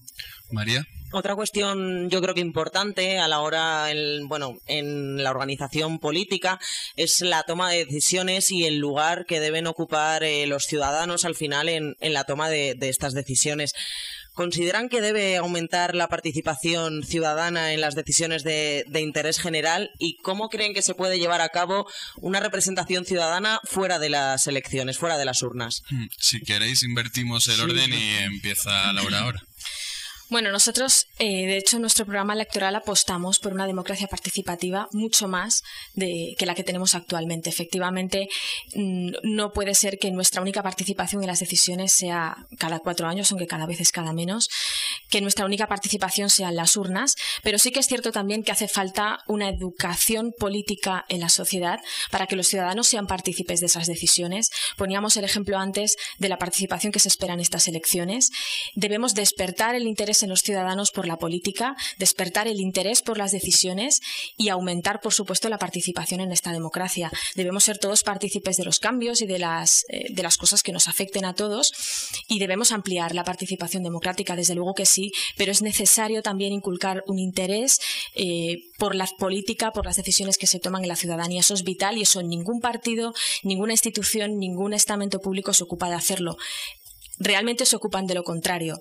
S4: María.
S6: Otra cuestión yo creo que importante a la hora, el, bueno, en la organización política es la toma de decisiones y el lugar que deben ocupar eh, los ciudadanos al final en, en la toma de, de estas decisiones. ¿Consideran que debe aumentar la participación ciudadana en las decisiones de, de interés general? ¿Y cómo creen que se puede llevar a cabo una representación ciudadana fuera de las elecciones, fuera de las urnas?
S4: Si queréis, invertimos el sí. orden y empieza Laura ahora.
S9: Bueno, nosotros, eh, de hecho, en nuestro programa electoral apostamos por una democracia participativa mucho más de, que la que tenemos actualmente. Efectivamente, mmm, no puede ser que nuestra única participación en las decisiones sea cada cuatro años, aunque cada vez es cada menos, que nuestra única participación sean las urnas, pero sí que es cierto también que hace falta una educación política en la sociedad para que los ciudadanos sean partícipes de esas decisiones. Poníamos el ejemplo antes de la participación que se espera en estas elecciones. Debemos despertar el interés en los ciudadanos por la política, despertar el interés por las decisiones y aumentar, por supuesto, la participación en esta democracia. Debemos ser todos partícipes de los cambios y de las, eh, de las cosas que nos afecten a todos y debemos ampliar la participación democrática, desde luego que sí, pero es necesario también inculcar un interés eh, por la política, por las decisiones que se toman en la ciudadanía. Eso es vital y eso ningún partido, ninguna institución, ningún estamento público se ocupa de hacerlo. Realmente se ocupan de lo contrario.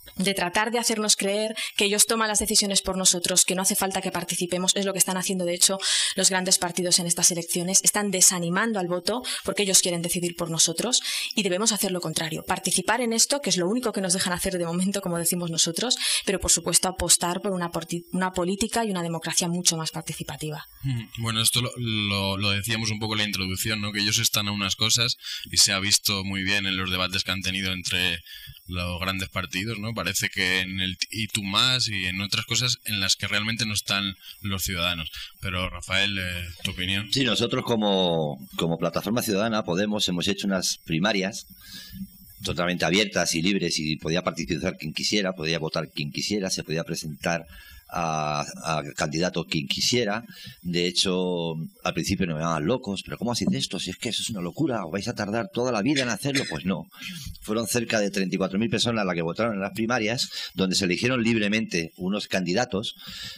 S9: de tratar de hacernos creer que ellos toman las decisiones por nosotros, que no hace falta que participemos. Es lo que están haciendo, de hecho, los grandes partidos en estas elecciones. Están desanimando al voto porque ellos quieren decidir por nosotros y debemos hacer lo contrario. Participar en esto, que es lo único que nos dejan hacer de momento, como decimos nosotros, pero por supuesto apostar por una, una política y una democracia mucho más participativa.
S4: Bueno, esto lo, lo, lo decíamos un poco en la introducción, ¿no? Que ellos están a unas cosas y se ha visto muy bien en los debates que han tenido entre los grandes partidos, ¿no? Parece que en el y tú más y en otras cosas en las que realmente no están los ciudadanos. Pero Rafael, eh, ¿tu opinión?
S8: Sí, nosotros como, como Plataforma Ciudadana Podemos hemos hecho unas primarias totalmente abiertas y libres y podía participar quien quisiera, podía votar quien quisiera, se podía presentar a, a candidato quien quisiera. De hecho, al principio nos llamaban locos, pero ¿cómo hacéis esto? Si es que eso es una locura, ¿os vais a tardar toda la vida en hacerlo? Pues no. Fueron cerca de treinta y cuatro mil personas las que votaron en las primarias, donde se eligieron libremente unos candidatos,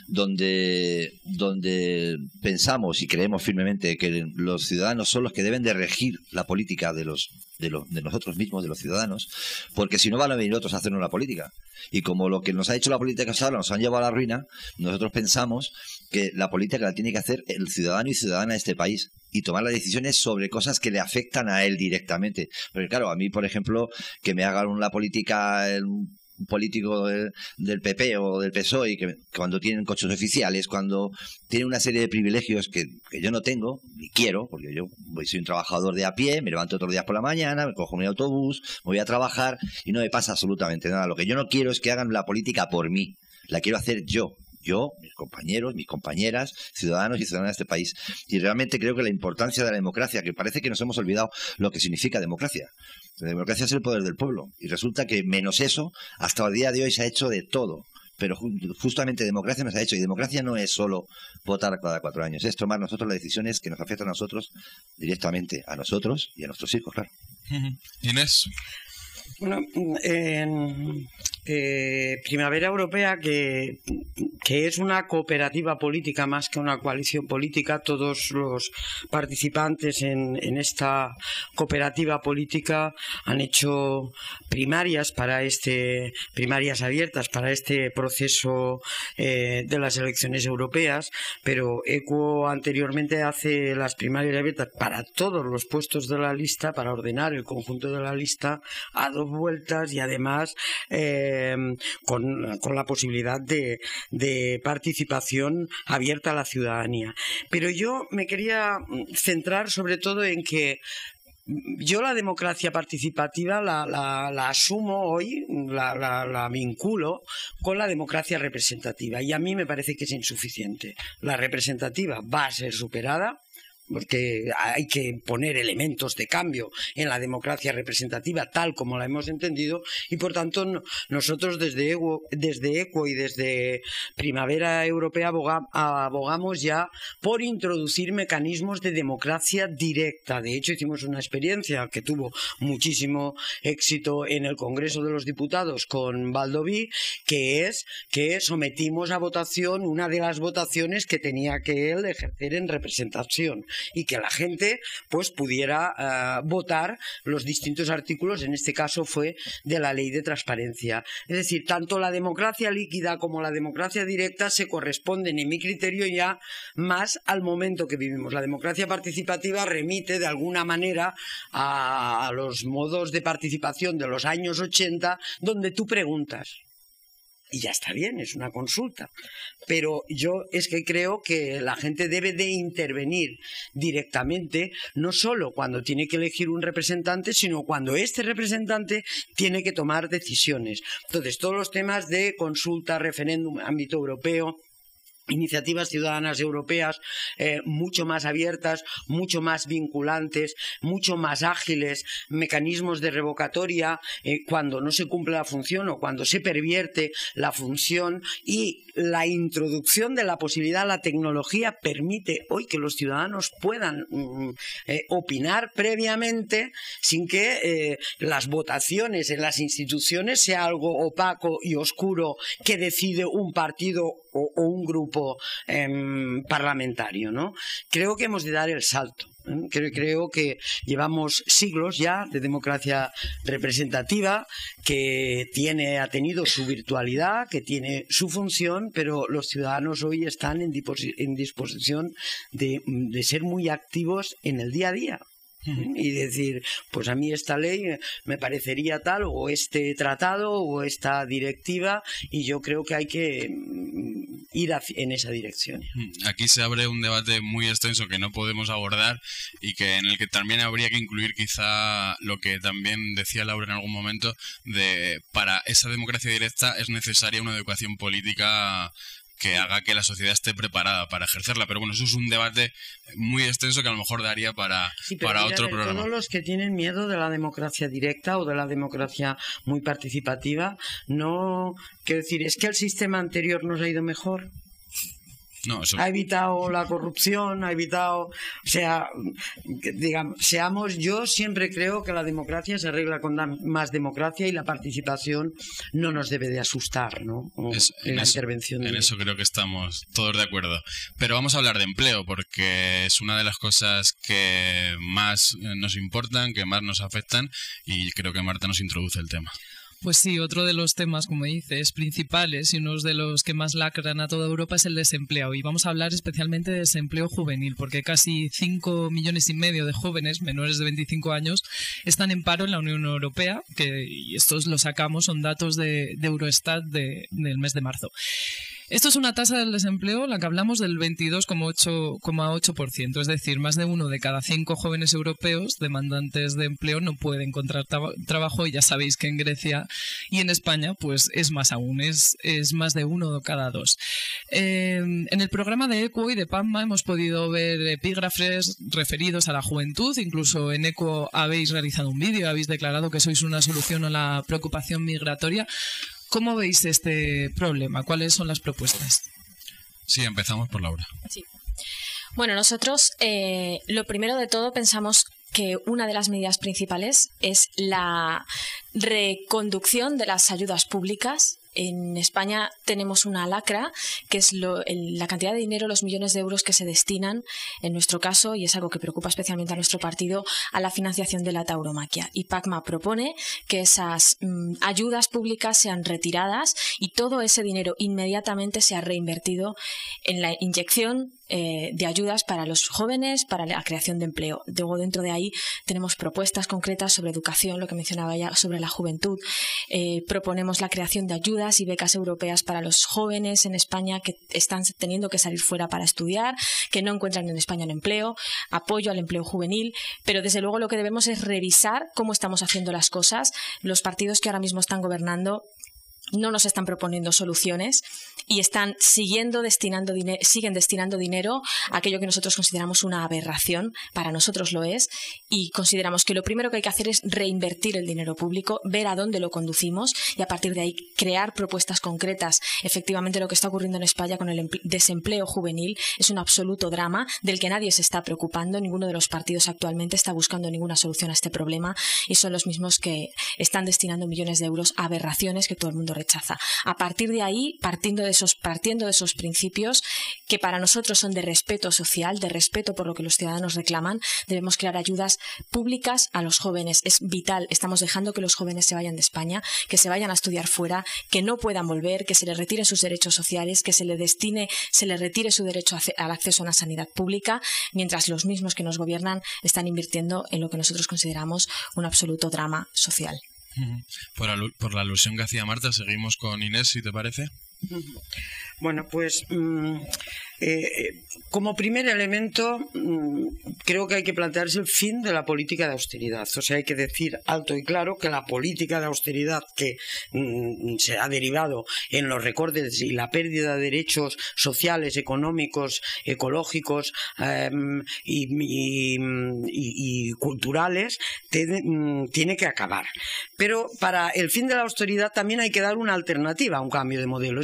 S8: donde, donde pensamos y creemos firmemente que los ciudadanos son los que deben de regir la política de los De, lo, de nosotros mismos, de los ciudadanos, porque si no van a venir otros a hacernos la política. Y como lo que nos ha hecho la política hasta ahora nos han llevado a la ruina, nosotros pensamos que la política la tiene que hacer el ciudadano y ciudadana de este país y tomar las decisiones sobre cosas que le afectan a él directamente. Porque claro, a mí, por ejemplo, que me hagan la política un político del, del P P o del P S O E, que cuando tienen coches oficiales, cuando tienen una serie de privilegios que, que yo no tengo, ni quiero, porque yo soy un trabajador de a pie, me levanto otros días por la mañana, me cojo mi autobús, me voy a trabajar y no me pasa absolutamente nada. Lo que yo no quiero es que hagan la política por mí, la quiero hacer yo. Yo, mis compañeros, mis compañeras, ciudadanos y ciudadanas de este país. Y realmente creo que la importancia de la democracia, que parece que nos hemos olvidado lo que significa democracia. La democracia es el poder del pueblo. Y resulta que menos eso, hasta el día de hoy se ha hecho de todo. Pero justamente democracia nos ha hecho. Y democracia no es solo votar cada cuatro años. Es tomar nosotros las decisiones que nos afectan a nosotros directamente. A nosotros y a nuestros hijos, claro.
S4: Inés.
S7: Bueno, en eh, Primavera Europea, que, que es una cooperativa política más que una coalición política, todos los participantes en, en esta cooperativa política han hecho primarias para este primarias abiertas para este proceso eh, de las elecciones europeas, pero ECUO anteriormente hace las primarias abiertas para todos los puestos de la lista, para ordenar el conjunto de la lista a dos vueltas y además eh, con, con la posibilidad de, de participación abierta a la ciudadanía. Pero yo me quería centrar sobre todo en que yo la democracia participativa la, la, la asumo hoy, la, la, la vinculo con la democracia representativa y a mí me parece que es insuficiente. La representativa va a ser superada, porque hay que poner elementos de cambio en la democracia representativa tal como la hemos entendido y por tanto no, nosotros desde ECUO, desde ECUO y desde Primavera Europea aboga, abogamos ya por introducir mecanismos de democracia directa. De hecho hicimos una experiencia que tuvo muchísimo éxito en el Congreso de los Diputados con Baldoví, que es que sometimos a votación una de las votaciones que tenía que él ejercer en representación y que la gente pues pudiera uh, votar los distintos artículos, en este caso fue de la ley de transparencia. Es decir, tanto la democracia líquida como la democracia directa se corresponden en mi criterio ya más al momento que vivimos. La democracia participativa remite de alguna manera a, a los modos de participación de los años ochenta donde tú preguntas. Y ya está bien, es una consulta. Pero yo es que creo que la gente debe de intervenir directamente, no solo cuando tiene que elegir un representante, sino cuando este representante tiene que tomar decisiones. Entonces, todos los temas de consulta, referéndum, ámbito europeo, iniciativas ciudadanas europeas eh, mucho más abiertas, mucho más vinculantes, mucho más ágiles, mecanismos de revocatoria eh, cuando no se cumple la función o cuando se pervierte la función y la introducción de la posibilidad, la tecnología permite hoy que los ciudadanos puedan mm, eh, opinar previamente sin que eh, las votaciones en las instituciones sea algo opaco y oscuro que decide un partido o, o un grupo grupo eh, parlamentario, ¿no? Creo que hemos de dar el salto. Creo, creo que llevamos siglos ya de democracia representativa que tiene, ha tenido su virtualidad, que tiene su función, pero los ciudadanos hoy están en, en disposición de, de ser muy activos en el día a día. Y decir, pues a mí esta ley me parecería tal, o este tratado, o esta directiva, y yo creo que hay que ir en esa dirección.
S4: Aquí se abre un debate muy extenso que no podemos abordar y que en el que también habría que incluir quizá lo que también decía Laura en algún momento, de para esa democracia directa es necesaria una educación política que haga que la sociedad esté preparada para ejercerla. Pero bueno, eso es un debate muy extenso que a lo mejor daría para,
S7: sí, pero
S4: para
S7: mira,
S4: otro
S7: de
S4: programa.
S7: Todos los que tienen miedo de la democracia directa o de la democracia muy participativa, no, quiero decir, es que el sistema anterior nos ha ido mejor.
S4: No, eso...
S7: Ha evitado la corrupción, ha evitado, o sea, digamos, seamos, yo siempre creo que la democracia se arregla con más democracia y la participación no nos debe de asustar, ¿no? O
S4: es, en
S7: la
S4: eso,
S7: intervención.
S4: En
S7: de...
S4: eso creo que estamos todos de acuerdo. Pero vamos a hablar de empleo, porque es una de las cosas que más nos importan, que más nos afectan, y creo que Marta nos introduce el tema.
S5: Pues sí, otro de los temas, como dices, principales y uno de los que más lacran a toda Europa es el desempleo. Y vamos a hablar especialmente de desempleo juvenil, porque casi cinco millones y medio de jóvenes menores de veinticinco años están en paro en la Unión Europea, que y estos lo sacamos, son datos de, de Eurostat de, del mes de marzo. Esto es una tasa del desempleo, la que hablamos, del veintidós coma ocho por ciento, es decir, más de uno de cada cinco jóvenes europeos demandantes de empleo no puede encontrar tra- trabajo y ya sabéis que en Grecia y en España pues es más aún, es, es más de uno de cada dos. Eh, en el programa de ECUO y de PACMA hemos podido ver epígrafes referidos a la juventud, incluso en ECUO habéis realizado un vídeo, habéis declarado que sois una solución a la preocupación migratoria. ¿Cómo veis este problema? ¿Cuáles son las propuestas?
S4: Sí, empezamos por Laura.
S9: Sí. Bueno, nosotros eh, lo primero de todo pensamos que una de las medidas principales es la reconducción de las ayudas públicas. En España tenemos una lacra, que es lo, el, la cantidad de dinero, los millones de euros que se destinan, en nuestro caso, y es algo que preocupa especialmente a nuestro partido, a la financiación de la tauromaquia. Y PACMA propone que esas mmm, ayudas públicas sean retiradas y todo ese dinero inmediatamente sea reinvertido en la inyección eh, de ayudas para los jóvenes, para la creación de empleo. Luego, dentro de ahí tenemos propuestas concretas sobre educación, lo que mencionaba ya, sobre la juventud. Eh, proponemos la creación de ayudas y becas europeas para los jóvenes en España que están teniendo que salir fuera para estudiar, que no encuentran en España un empleo, apoyo al empleo juvenil, pero desde luego lo que debemos es revisar cómo estamos haciendo las cosas. Los partidos que ahora mismo están gobernando no nos están proponiendo soluciones y están siguiendo destinando dinero, siguen destinando dinero a aquello que nosotros consideramos una aberración, para nosotros lo es, y consideramos que lo primero que hay que hacer es reinvertir el dinero público, ver a dónde lo conducimos y a partir de ahí crear propuestas concretas. Efectivamente, lo que está ocurriendo en España con el desempleo juvenil es un absoluto drama del que nadie se está preocupando, ninguno de los partidos actualmente está buscando ninguna solución a este problema y son los mismos que están destinando millones de euros a aberraciones que todo el mundo rechaza. A partir de ahí, partiendo de esos, partiendo de esos principios que para nosotros son de respeto social, de respeto por lo que los ciudadanos reclaman, debemos crear ayudas públicas a los jóvenes. Es vital. Estamos dejando que los jóvenes se vayan de España, que se vayan a estudiar fuera, que no puedan volver, que se les retiren sus derechos sociales, que se les destine, se les retire su derecho al acceso a una sanidad pública, mientras los mismos que nos gobiernan están invirtiendo en lo que nosotros consideramos un absoluto drama social.
S4: Por, alu- por la alusión que hacía Marta, seguimos con Inés, si te parece.
S7: Bueno, pues mmm, eh, como primer elemento mmm, creo que hay que plantearse el fin de la política de austeridad. O sea, hay que decir alto y claro que la política de austeridad que mmm, se ha derivado en los recortes y la pérdida de derechos sociales, económicos, ecológicos eh, y, y, y, y culturales te, mmm, tiene que acabar. Pero para el fin de la austeridad también hay que dar una alternativa a un cambio de modelo. Es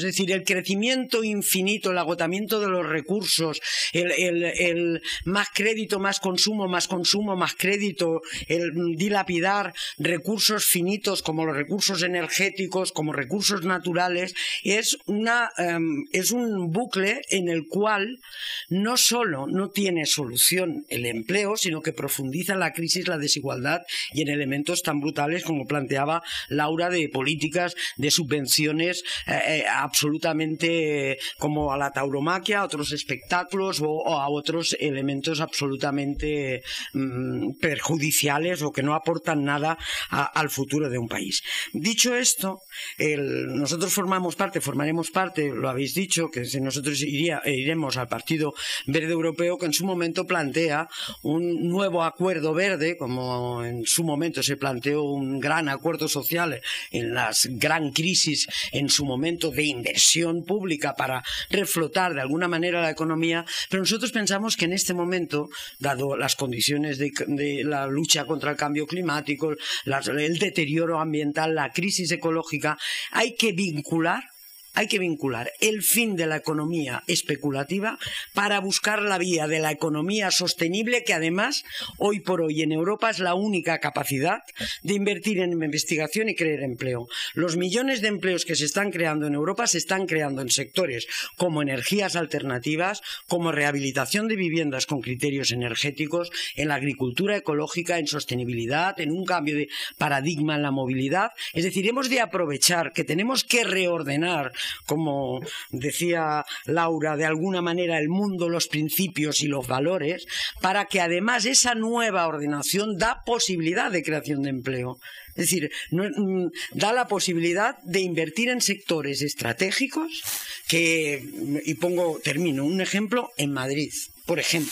S7: es decir, el crecimiento infinito, el agotamiento de los recursos, el, el, el más crédito, más consumo, más consumo, más crédito, el dilapidar recursos finitos como los recursos energéticos, como recursos naturales, es, una, um, es un bucle en el cual no solo no tiene solución el empleo, sino que profundiza la crisis, la desigualdad y en elementos tan brutales como planteaba Laura, de políticas de subvenciones eh, eh, absolutamente eh, como a la tauromaquia, a otros espectáculos o, o a otros elementos absolutamente mm, perjudiciales o que no aportan nada a, al futuro de un país. Dicho esto, el, nosotros formamos parte, formaremos parte, lo habéis dicho, que nosotros iría, iremos al Partido Verde Europeo, que en su momento plantea un nuevo acuerdo verde, como en su momento se planteó un gran acuerdo social en la gran crisis en su momento de inversión pública para reflotar de alguna manera la economía, pero nosotros pensamos que en este momento, dado las condiciones de, de la lucha contra el cambio climático, las, el deterioro ambiental, la crisis ecológica, hay que vincular Hay que vincular el fin de la economía especulativa para buscar la vía de la economía sostenible, que además hoy por hoy en Europa es la única capacidad de invertir en investigación y crear empleo. Los millones de empleos que se están creando en Europa se están creando en sectores como energías alternativas, como rehabilitación de viviendas con criterios energéticos, en la agricultura ecológica, en sostenibilidad, en un cambio de paradigma en la movilidad. Es decir, hemos de aprovechar que tenemos que reordenar, como decía Laura, de alguna manera el mundo, los principios y los valores, para que además esa nueva ordenación da posibilidad de creación de empleo. Es decir, no, da la posibilidad de invertir en sectores estratégicos que, y pongo, termino, un ejemplo en Madrid. Por ejemplo,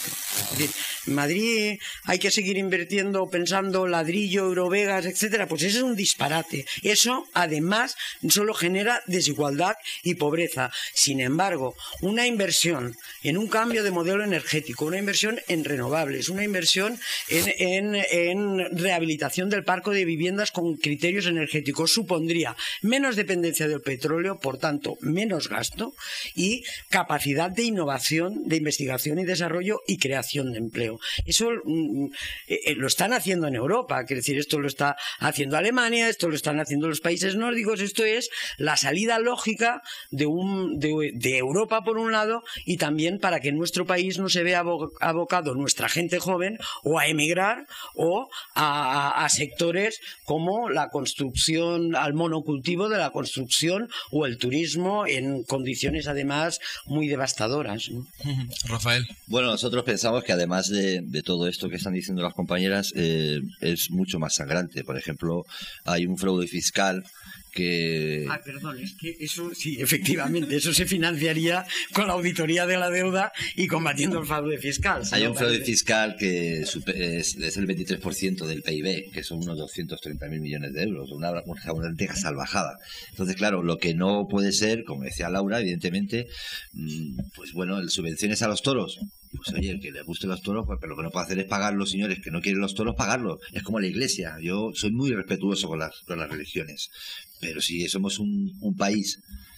S7: en Madrid hay que seguir invirtiendo pensando ladrillo, Eurovegas, etcétera. Pues eso es un disparate. Eso, además, solo genera desigualdad y pobreza. Sin embargo, una inversión en un cambio de modelo energético, una inversión en renovables, una inversión en, en, en rehabilitación del parque de viviendas con criterios energéticos supondría menos dependencia del petróleo, por tanto, menos gasto y capacidad de innovación, de investigación y desarrollo desarrollo y creación de empleo. Eso mm, eh, lo están haciendo en Europa, quiere decir, esto lo está haciendo Alemania, esto lo están haciendo los países nórdicos, esto es la salida lógica de, un, de, de Europa por un lado, y también para que nuestro país no se vea abocado, nuestra gente joven, o a emigrar o a, a, a sectores como la construcción, al monocultivo de la construcción o el turismo en condiciones además muy devastadoras, ¿no?
S4: Rafael.
S8: Bueno, nosotros pensamos que además de, de todo esto que están diciendo las compañeras, eh, es mucho más sangrante. Por ejemplo, hay un fraude fiscal que...
S7: Ah, perdón, es que eso, sí, efectivamente, eso se financiaría con la auditoría de la deuda y combatiendo el fraude fiscal.
S8: Hay un fraude fiscal que es, es el veintitrés por ciento del P I B, que son unos doscientos treinta mil millones de euros, una, una auténtica salvajada. Entonces, claro, lo que no puede ser, como decía Laura, evidentemente, pues bueno, el subvenciones a los toros. Pues oye, el que le guste los toros, pues, pero lo que no puede hacer es pagar los señores que no quieren los toros, pagarlos. Es como la iglesia. Yo soy muy respetuoso con las, con las religiones. Pero si somos un, un país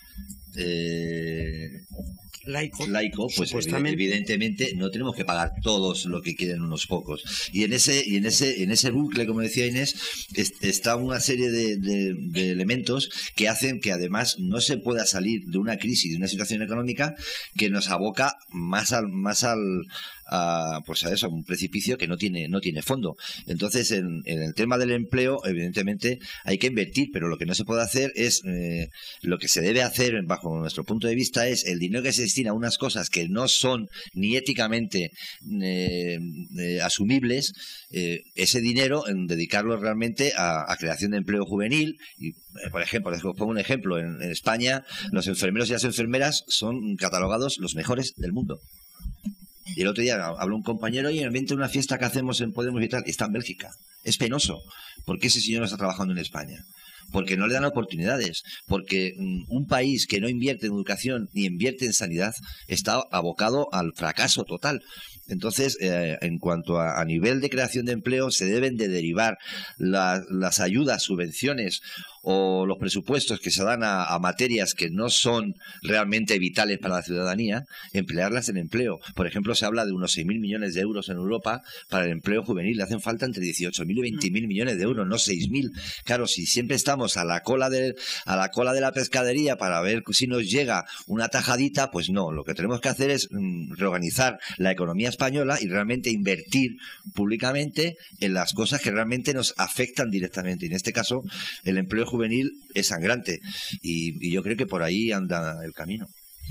S8: eh,
S7: laico,
S8: laico, pues evidentemente no tenemos que pagar todos lo que quieren unos pocos. Y en ese, y en ese, en ese bucle, como decía Inés, es, está una serie de, de, de elementos que hacen que además no se pueda salir de una crisis, de una situación económica que nos aboca más al, más al a, pues a eso, a un precipicio que no tiene, no tiene fondo. Entonces, en, en el tema del empleo, evidentemente hay que invertir, pero lo que no se puede hacer es, eh, lo que se debe hacer bajo nuestro punto de vista es el dinero que se destina a unas cosas que no son ni éticamente eh, eh, asumibles, eh, ese dinero en dedicarlo realmente a, a creación de empleo juvenil. Y, eh, por ejemplo, les pongo un ejemplo, en, en España los enfermeros y las enfermeras son catalogados los mejores del mundo. Y el otro día habló un compañero y en el ambiente de una fiesta que hacemos en Podemos y tal, está en Bélgica. Es penoso. ¿Por qué ese señor no está trabajando en España? Porque no le dan oportunidades, porque un país que no invierte en educación ni invierte en sanidad está abocado al fracaso total. Entonces, eh, en cuanto a, a nivel de creación de empleo, se deben de derivar la, las ayudas, subvenciones o los presupuestos que se dan a, a materias que no son realmente vitales para la ciudadanía, emplearlas en empleo. Por ejemplo, se habla de unos seis mil millones de euros en Europa para el empleo juvenil. Le hacen falta entre dieciocho mil y veinte mil millones de euros, no seis mil. Claro, si siempre estamos a la cola de, a la cola de la pescadería para ver si nos llega una tajadita, pues no. Lo que tenemos que hacer es mm, reorganizar la economía española y realmente invertir públicamente en las cosas que realmente nos afectan directamente. Y en este caso, el empleo juvenil es sangrante. Y, y yo creo que por ahí anda el camino.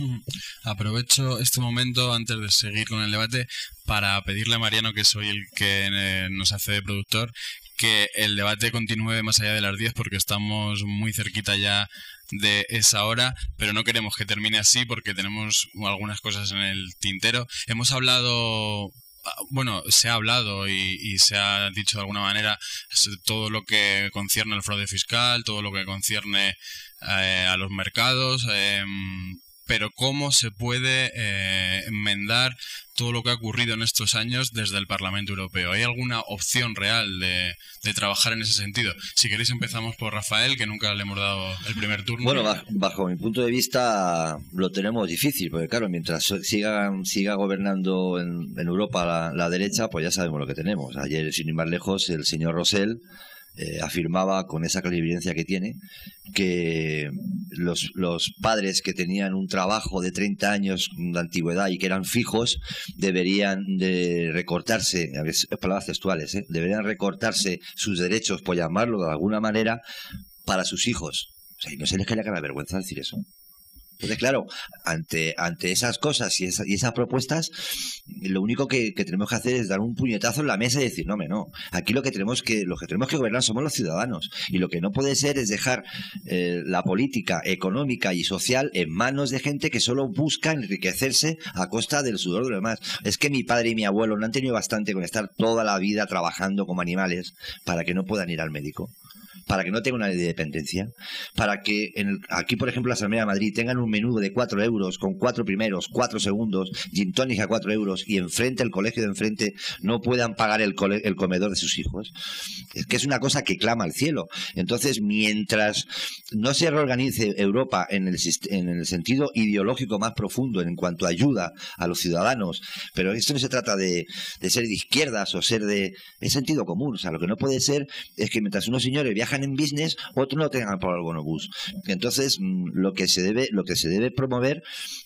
S4: Aprovecho este momento antes de seguir con el debate para pedirle a Mariano, que soy el que eh, nos hace de productor, que el debate continúe más allá de las diez porque estamos muy cerquita ya de esa hora, pero no queremos que termine así porque tenemos algunas cosas en el tintero. Hemos hablado... Bueno, se ha hablado y, y se ha dicho de alguna manera todo lo que concierne al fraude fiscal, todo lo que concierne eh, a los mercados, eh, pero ¿cómo se puede eh, enmendar todo lo que ha ocurrido en estos años desde el Parlamento Europeo? ¿Hay alguna opción real de, de trabajar en ese sentido? Si queréis empezamos por Rafael, que nunca le hemos dado el primer turno.
S8: Bueno, bajo, bajo mi punto de vista lo tenemos difícil, porque claro, mientras siga, siga gobernando en, en Europa la, la derecha, pues ya sabemos lo que tenemos. Ayer, sin ir más lejos, el señor Rosell Eh, afirmaba con esa clarividencia que tiene que los, los padres que tenían un trabajo de treinta años de antigüedad y que eran fijos deberían de recortarse, a ver, palabras textuales, ¿eh? deberían recortarse sus derechos, por llamarlo de alguna manera, para sus hijos. O sea, y no se les cae la cara de vergüenza decir eso. Entonces, claro, ante, ante esas cosas y, esa, y esas propuestas, lo único que, que tenemos que hacer es dar un puñetazo en la mesa y decir, no, me no, aquí lo que tenemos que, lo que tenemos que gobernar somos los ciudadanos, y lo que no puede ser es dejar eh, la política económica y social en manos de gente que solo busca enriquecerse a costa del sudor de los demás. Es que mi padre y mi abuelo no han tenido bastante con estar toda la vida trabajando como animales para que no puedan ir al médico, para que no tengan una ley de dependencia, para que en el, aquí, por ejemplo, la Asamblea de Madrid tengan un menú de cuatro euros con cuatro primeros, cuatro segundos, gin tonic a cuatro euros y enfrente, el colegio de enfrente, no puedan pagar el, cole, el comedor de sus hijos. Es que es una cosa que clama al cielo. Entonces, mientras no se reorganice Europa en el, en el sentido ideológico más profundo en cuanto a ayuda a los ciudadanos, pero esto no se trata de, de ser de izquierdas o ser de... es sentido común. O sea, lo que no puede ser es que mientras unos señores viajan en business, otros no tengan por el bonobús. Entonces, lo que se debe, lo que se debe promover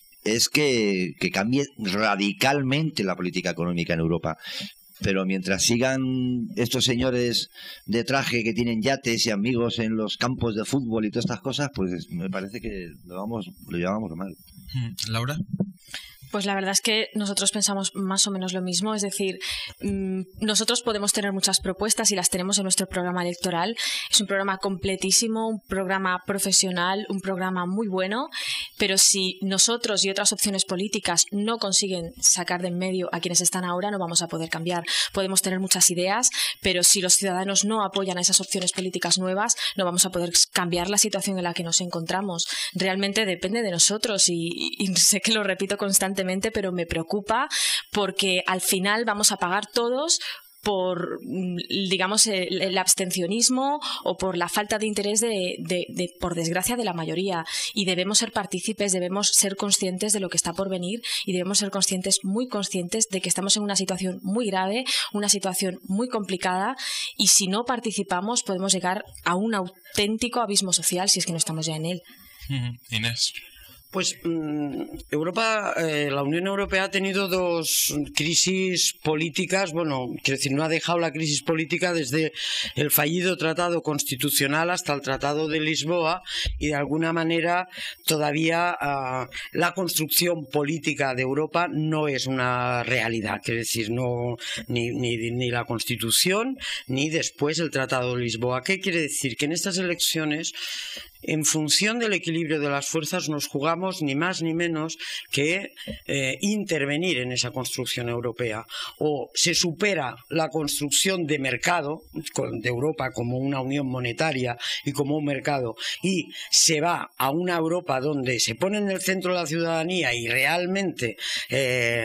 S8: es que, que cambie radicalmente la política económica en Europa. Pero mientras sigan estos señores de traje que tienen yates y amigos en los campos de fútbol y todas estas cosas, pues me parece que lo vamos, lo llevamos mal.
S4: ¿Laura?
S9: Pues la verdad es que nosotros pensamos más o menos lo mismo, es decir, mmm, nosotros podemos tener muchas propuestas y las tenemos en nuestro programa electoral. Es un programa completísimo, un programa profesional, un programa muy bueno, pero si nosotros y otras opciones políticas no consiguen sacar de en medio a quienes están ahora, no vamos a poder cambiar. Podemos tener muchas ideas, pero si los ciudadanos no apoyan a esas opciones políticas nuevas, no vamos a poder cambiar la situación en la que nos encontramos. Realmente depende de nosotros y, y sé que lo repito constantemente, pero me preocupa porque al final vamos a pagar todos por, digamos, el, el abstencionismo o por la falta de interés de, de, de, por desgracia, de la mayoría. Y debemos ser partícipes, debemos ser conscientes de lo que está por venir y debemos ser conscientes, muy conscientes, de que estamos en una situación muy grave, una situación muy complicada, y si no participamos podemos llegar a un auténtico abismo social si es que no estamos ya en él.
S4: Inés.
S7: Pues mmm, Europa, eh, la Unión Europea ha tenido dos crisis políticas. Bueno, quiero decir, no ha dejado la crisis política desde el fallido Tratado Constitucional hasta el Tratado de Lisboa, y de alguna manera todavía uh, la construcción política de Europa no es una realidad. Quiero decir, no ni, ni, ni la Constitución ni después el Tratado de Lisboa. ¿Qué quiere decir? Que en estas elecciones, en función del equilibrio de las fuerzas, nos jugamos ni más ni menos que eh, intervenir en esa construcción europea. O se supera la construcción de mercado de Europa como una unión monetaria y como un mercado, y se va a una Europa donde se pone en el centro la ciudadanía y realmente eh,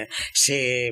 S7: se,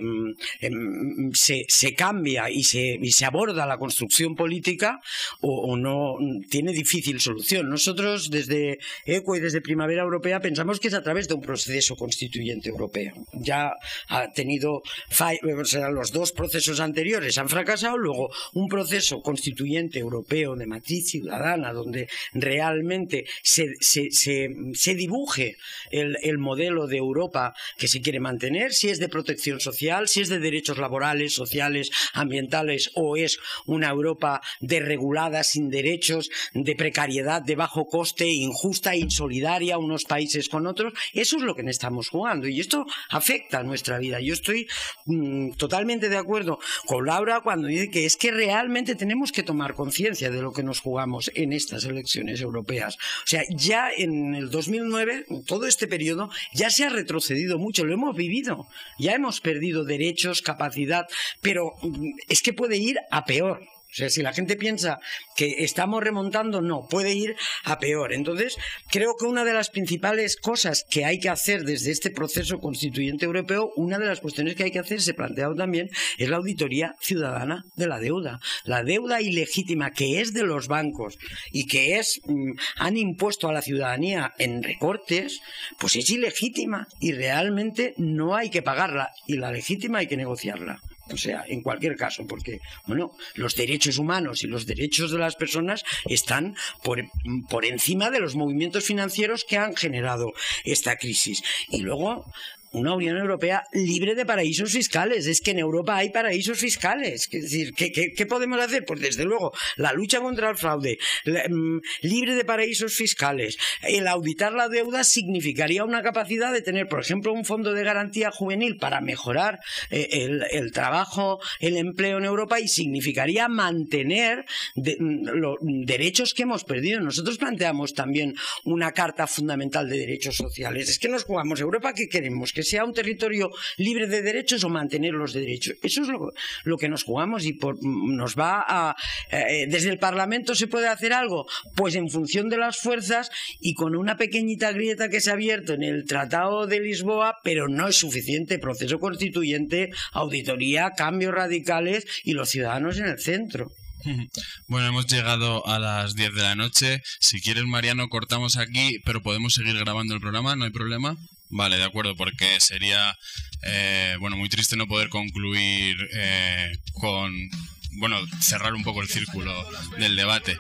S7: se, se cambia y se, y se aborda la construcción política o, o no tiene difícil solución. Nosotros desde ECUO y desde Primavera Europea pensamos que es a través de un proceso constituyente europeo. Ya ha tenido, o sea, los dos procesos anteriores han fracasado, luego un proceso constituyente europeo de matriz ciudadana donde realmente se, se, se, se dibuje el, el modelo de Europa que se quiere mantener, si es de protección social, si es de derechos laborales, sociales, ambientales, o es una Europa desregulada, sin derechos, de precariedad, de bajo coste, injusta, insolidaria unos países con otros. Eso es lo que estamos jugando y esto afecta a nuestra vida. Yo estoy mmm, totalmente de acuerdo con Laura cuando dice que es que realmente tenemos que tomar conciencia de lo que nos jugamos en estas elecciones europeas. O sea, ya en el dos mil nueve, todo este periodo, ya se ha retrocedido mucho, lo hemos vivido, ya hemos perdido derechos, capacidad, pero es que puede ir a peor. O sea, si la gente piensa que estamos remontando, no, puede ir a peor. Entonces, creo que una de las principales cosas que hay que hacer desde este proceso constituyente europeo, una de las cuestiones que hay que hacer, se ha planteado también, es la auditoría ciudadana de la deuda. La deuda ilegítima que es de los bancos y que es mmm, han impuesto a la ciudadanía en recortes, pues es ilegítima y realmente no hay que pagarla. Y la legítima hay que negociarla. O sea, en cualquier caso, porque, bueno, los derechos humanos y los derechos de las personas están por, por encima de los movimientos financieros que han generado esta crisis. Y luego, una Unión Europea libre de paraísos fiscales. Es que en Europa hay paraísos fiscales. Es decir, ¿qué, qué, qué podemos hacer? Pues desde luego, la lucha contra el fraude, la, mmm, libre de paraísos fiscales. El auditar la deuda significaría una capacidad de tener, por ejemplo, un fondo de garantía juvenil para mejorar eh, el, el trabajo, el empleo en Europa y significaría mantener de, los derechos que hemos perdido. Nosotros planteamos también una Carta Fundamental de Derechos Sociales. Es que nos jugamos Europa, ¿qué queremos? Que sea un territorio libre de derechos o mantener los derechos. Eso es lo, lo que nos jugamos y por, nos va a... Eh, ¿desde el Parlamento se puede hacer algo? Pues en función de las fuerzas y con una pequeñita grieta que se ha abierto en el Tratado de Lisboa, pero no es suficiente. Proceso constituyente, auditoría, cambios radicales y los ciudadanos en el centro.
S4: Bueno, hemos llegado a las diez de la noche. Si quieres, Mariano, cortamos aquí, pero podemos seguir grabando el programa, ¿no hay problema? Vale, de acuerdo, porque sería eh, bueno, muy triste no poder concluir eh, con... Bueno, cerrar un poco el círculo del debate.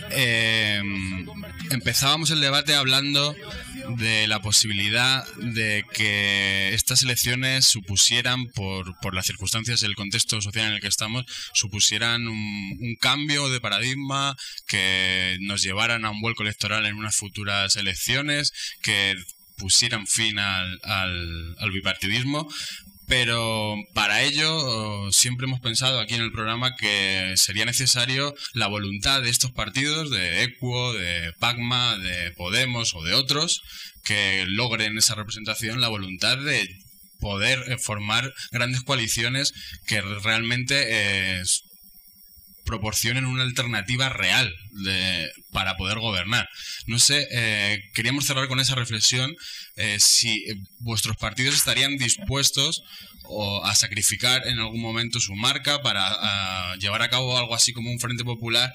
S4: Eh, empezábamos el debate hablando de la posibilidad de que estas elecciones supusieran, por, por las circunstancias y el contexto social en el que estamos, supusieran un, un cambio de paradigma, que nos llevaran a un vuelco electoral en unas futuras elecciones, que pusieran fin al, al, al bipartidismo. Pero para ello siempre hemos pensado aquí en el programa que sería necesario la voluntad de estos partidos, de ECUO, de PACMA, de Podemos o de otros, que logren esa representación, la voluntad de poder formar grandes coaliciones que realmente eh, proporcionen una alternativa real de, para poder gobernar. No sé, eh, queríamos cerrar con esa reflexión, eh, si vuestros partidos estarían dispuestos o a sacrificar en algún momento su marca para a, llevar a cabo algo así como un Frente Popular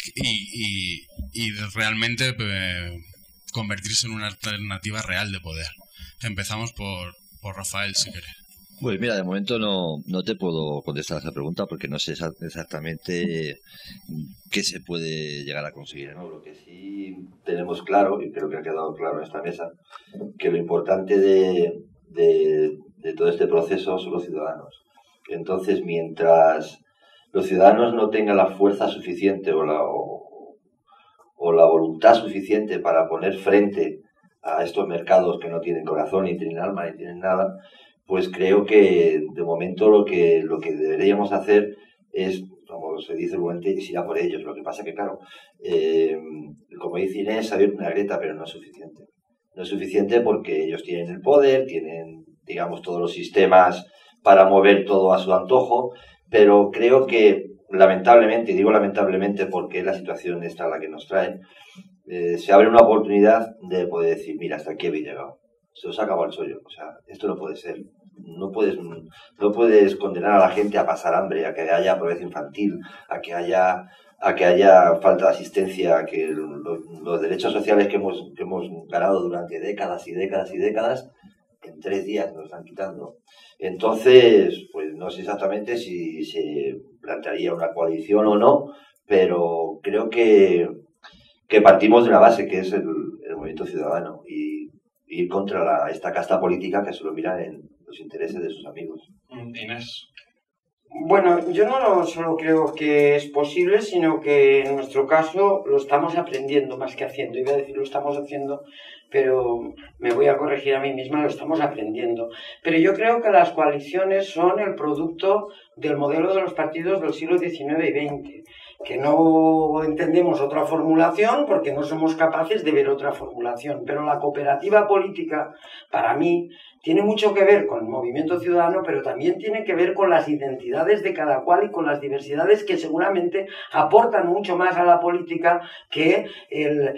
S4: y, y, y realmente eh, convertirse en una alternativa real de poder. Empezamos por, por Rafael, si querés.
S8: Pues mira, de momento no, no te puedo contestar a esa pregunta porque no sé exactamente qué se puede llegar a conseguir, ¿no? Lo que sí tenemos claro, y creo que ha quedado claro en esta mesa, que lo importante de, de, de todo este proceso son los ciudadanos. Entonces, mientras los ciudadanos no tengan la fuerza suficiente o la, o, o la voluntad suficiente para poner frente a estos mercados que no tienen corazón, ni tienen alma, ni tienen nada, pues creo que de momento lo que lo que deberíamos hacer es, como se dice vulgarmente, ir a por ellos. Lo que pasa que, claro, eh, como dice Inés, ha habido una grieta, pero no es suficiente. No es suficiente porque ellos tienen el poder, tienen, digamos, todos los sistemas para mover todo a su antojo, pero creo que, lamentablemente, y digo lamentablemente porque es la situación esta a la que nos trae, eh, se abre una oportunidad de poder decir, mira, hasta aquí habéis llegado. Se os ha acabado el chollo. O sea, esto no puede ser. no puedes, no puedes condenar a la gente a pasar hambre, a que haya pobreza infantil, a que haya, a que haya falta de asistencia, a que los, los derechos sociales que hemos, que hemos ganado durante décadas y décadas y décadas, en tres días nos están quitando. Entonces, pues no sé exactamente si se plantearía una coalición o no, pero creo que, que partimos de una base que es el, el movimiento ciudadano y ir contra la, esta casta política que solo mira en los intereses de sus amigos.
S4: Inés.
S7: Bueno, yo no solo creo que es posible, sino que en nuestro caso lo estamos aprendiendo más que haciendo. Iba a decir lo estamos haciendo, pero me voy a corregir a mí misma, lo estamos aprendiendo. Pero yo creo que las coaliciones son el producto del modelo de los partidos del siglo diecinueve y veinte, que no entendemos otra formulación porque no somos capaces de ver otra formulación. Pero la cooperativa política, para mí, tiene mucho que ver con el movimiento ciudadano, pero también tiene que ver con las identidades de cada cual y con las diversidades que seguramente aportan mucho más a la política que el,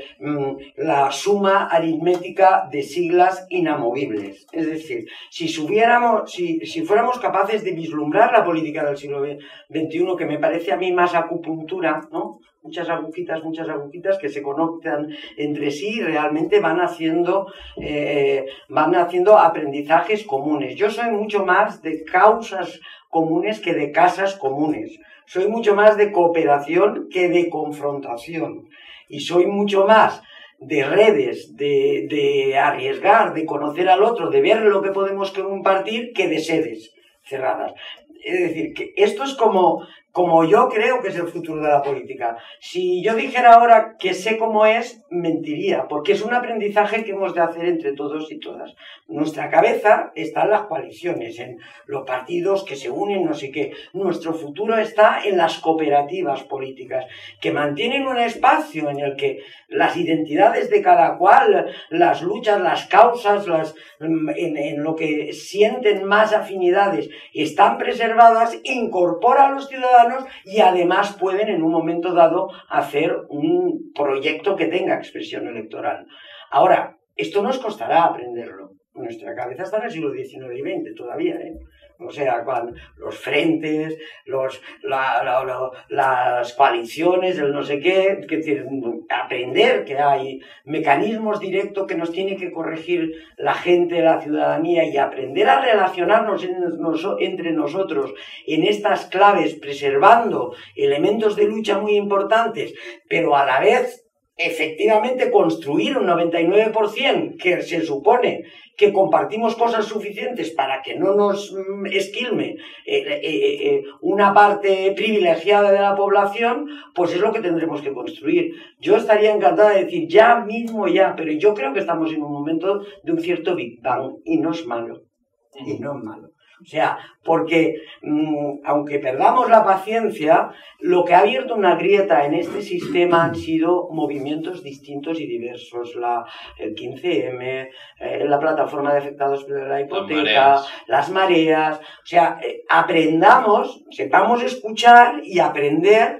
S7: la suma aritmética de siglas inamovibles. Es decir, si, subiéramos, si, si fuéramos capaces de vislumbrar la política del siglo veintiuno, que me parece a mí más acupuntura, ¿no? Muchas agujitas, muchas agujitas que se conectan entre sí y realmente van haciendo, eh, van haciendo aprendizajes comunes. Yo soy mucho más de causas comunes que de casas comunes. Soy mucho más de cooperación que de confrontación. Y soy mucho más de redes, de, de arriesgar, de conocer al otro, de ver lo que podemos compartir, que de sedes cerradas. Es decir, que esto es como, como yo creo que es el futuro de la política. Si yo dijera ahora que sé cómo es, mentiría, porque es un aprendizaje que hemos de hacer entre todos y todas. Nuestra cabeza está en las coaliciones, en los partidos que se unen, no sé qué. Nuestro futuro está en las cooperativas políticas, que mantienen un espacio en el que las identidades de cada cual, las luchas, las causas, las, en, en lo que sienten más afinidades, están preservadas, incorpora a los ciudadanos y además pueden en un momento dado hacer un proyecto que tenga expresión electoral. Ahora, esto nos costará aprenderlo. Nuestra cabeza está en el siglo diecinueve y veinte todavía, ¿eh? O sea, cuando los frentes, los, la, la, la, las coaliciones, el no sé qué, es decir, aprender que hay mecanismos directos que nos tiene que corregir la gente, la ciudadanía, y aprender a relacionarnos en, nos, entre nosotros en estas claves, preservando elementos de lucha muy importantes, pero a la vez efectivamente construir un noventa y nueve por ciento que se supone que compartimos cosas suficientes para que no nos esquilme eh, eh, eh, una parte privilegiada de la población, pues es lo que tendremos que construir. Yo estaría encantada de decir ya mismo ya, pero yo creo que estamos en un momento de un cierto Big Bang y no es malo, y no es malo. O sea, porque mmm, aunque perdamos la paciencia, lo que ha abierto una grieta en este sistema han sido movimientos distintos y diversos. La, el quince eme, eh, la plataforma de afectados por la hipoteca, las mareas. Las mareas. O sea, eh, aprendamos, sepamos escuchar y aprender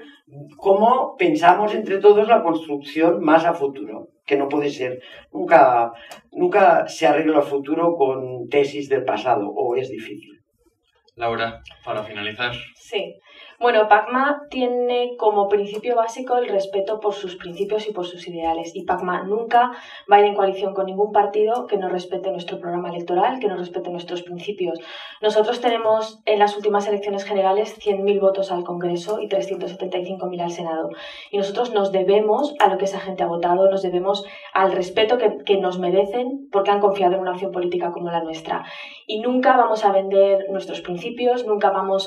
S7: cómo pensamos entre todos la construcción más a futuro, que no puede ser. Nunca, nunca se arregla el futuro con tesis del pasado, o es difícil.
S4: Laura, para finalizar.
S9: Sí. Bueno, PACMA tiene como principio básico el respeto por sus principios y por sus ideales. Y PACMA nunca va a ir en coalición con ningún partido que no respete nuestro programa electoral, que no respete nuestros principios. Nosotros tenemos en las últimas elecciones generales cien mil votos al Congreso y trescientos setenta y cinco mil al Senado. Y nosotros nos debemos a lo que esa gente ha votado, nos debemos al respeto que, que nos merecen porque han confiado en una opción política como la nuestra. Y nunca vamos a vender nuestros principios, nunca vamos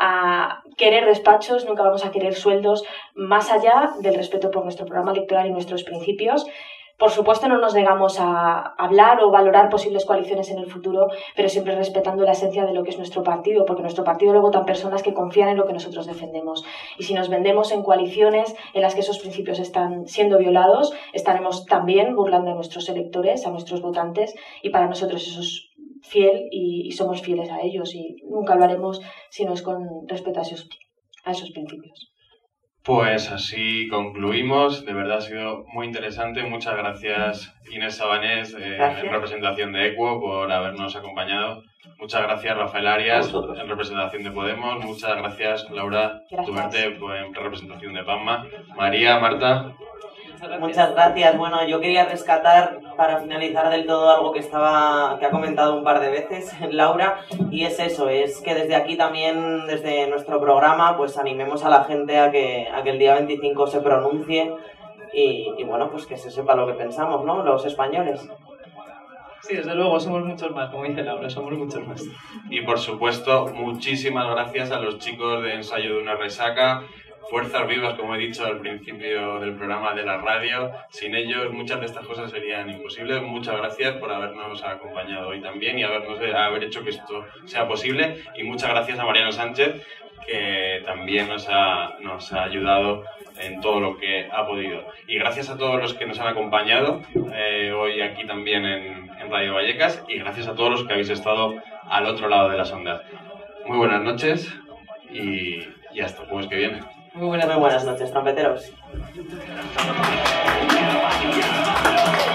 S9: a querer despachos, nunca vamos a querer sueldos más allá del respeto por nuestro programa electoral y nuestros principios. Por supuesto, no nos negamos a hablar o valorar posibles coaliciones en el futuro, pero siempre respetando la esencia de lo que es nuestro partido, porque nuestro partido lo votan personas que confían en lo que nosotros defendemos. Y si nos vendemos en coaliciones en las que esos principios están siendo violados, estaremos también burlando a nuestros electores, a nuestros votantes, y para nosotros eso es fiel y, y somos fieles a ellos, y nunca lo haremos si no es con respeto a esos, a esos principios.
S10: Pues así concluimos. De verdad ha sido muy interesante. Muchas gracias, Inés Sabanés, eh, en representación de ECUO, por habernos acompañado. Muchas gracias, Rafael Arias, en representación de Podemos. Muchas gracias, Laura Tuberte, en representación de PAMMA. María, Marta.
S6: Muchas gracias. Bueno, yo quería rescatar, para finalizar del todo, algo que estaba que ha comentado un par de veces Laura, y es eso, es que desde aquí también, desde nuestro programa, pues animemos a la gente a que, a que el día veinticinco se pronuncie y, y bueno, pues que se sepa lo que pensamos, ¿no?, los españoles.
S5: Sí, desde luego, somos muchos más, como dice Laura, somos muchos más.
S10: Y por supuesto, muchísimas gracias a los chicos de Ensayo de una Resaca, fuerzas vivas, como he dicho al principio del programa de la radio. Sin ellos muchas de estas cosas serían imposibles. Muchas gracias por habernos acompañado hoy también y habernos, haber hecho que esto sea posible. Y muchas gracias a Mariano Sánchez, que también nos ha, nos ha ayudado en todo lo que ha podido. Y gracias a todos los que nos han acompañado eh, hoy aquí también en, en Radio Vallecas, y gracias a todos los que habéis estado al otro lado de las ondas. Muy buenas noches y, y hasta el jueves que viene.
S6: Muy buenas, Muy buenas noches, trompeteros.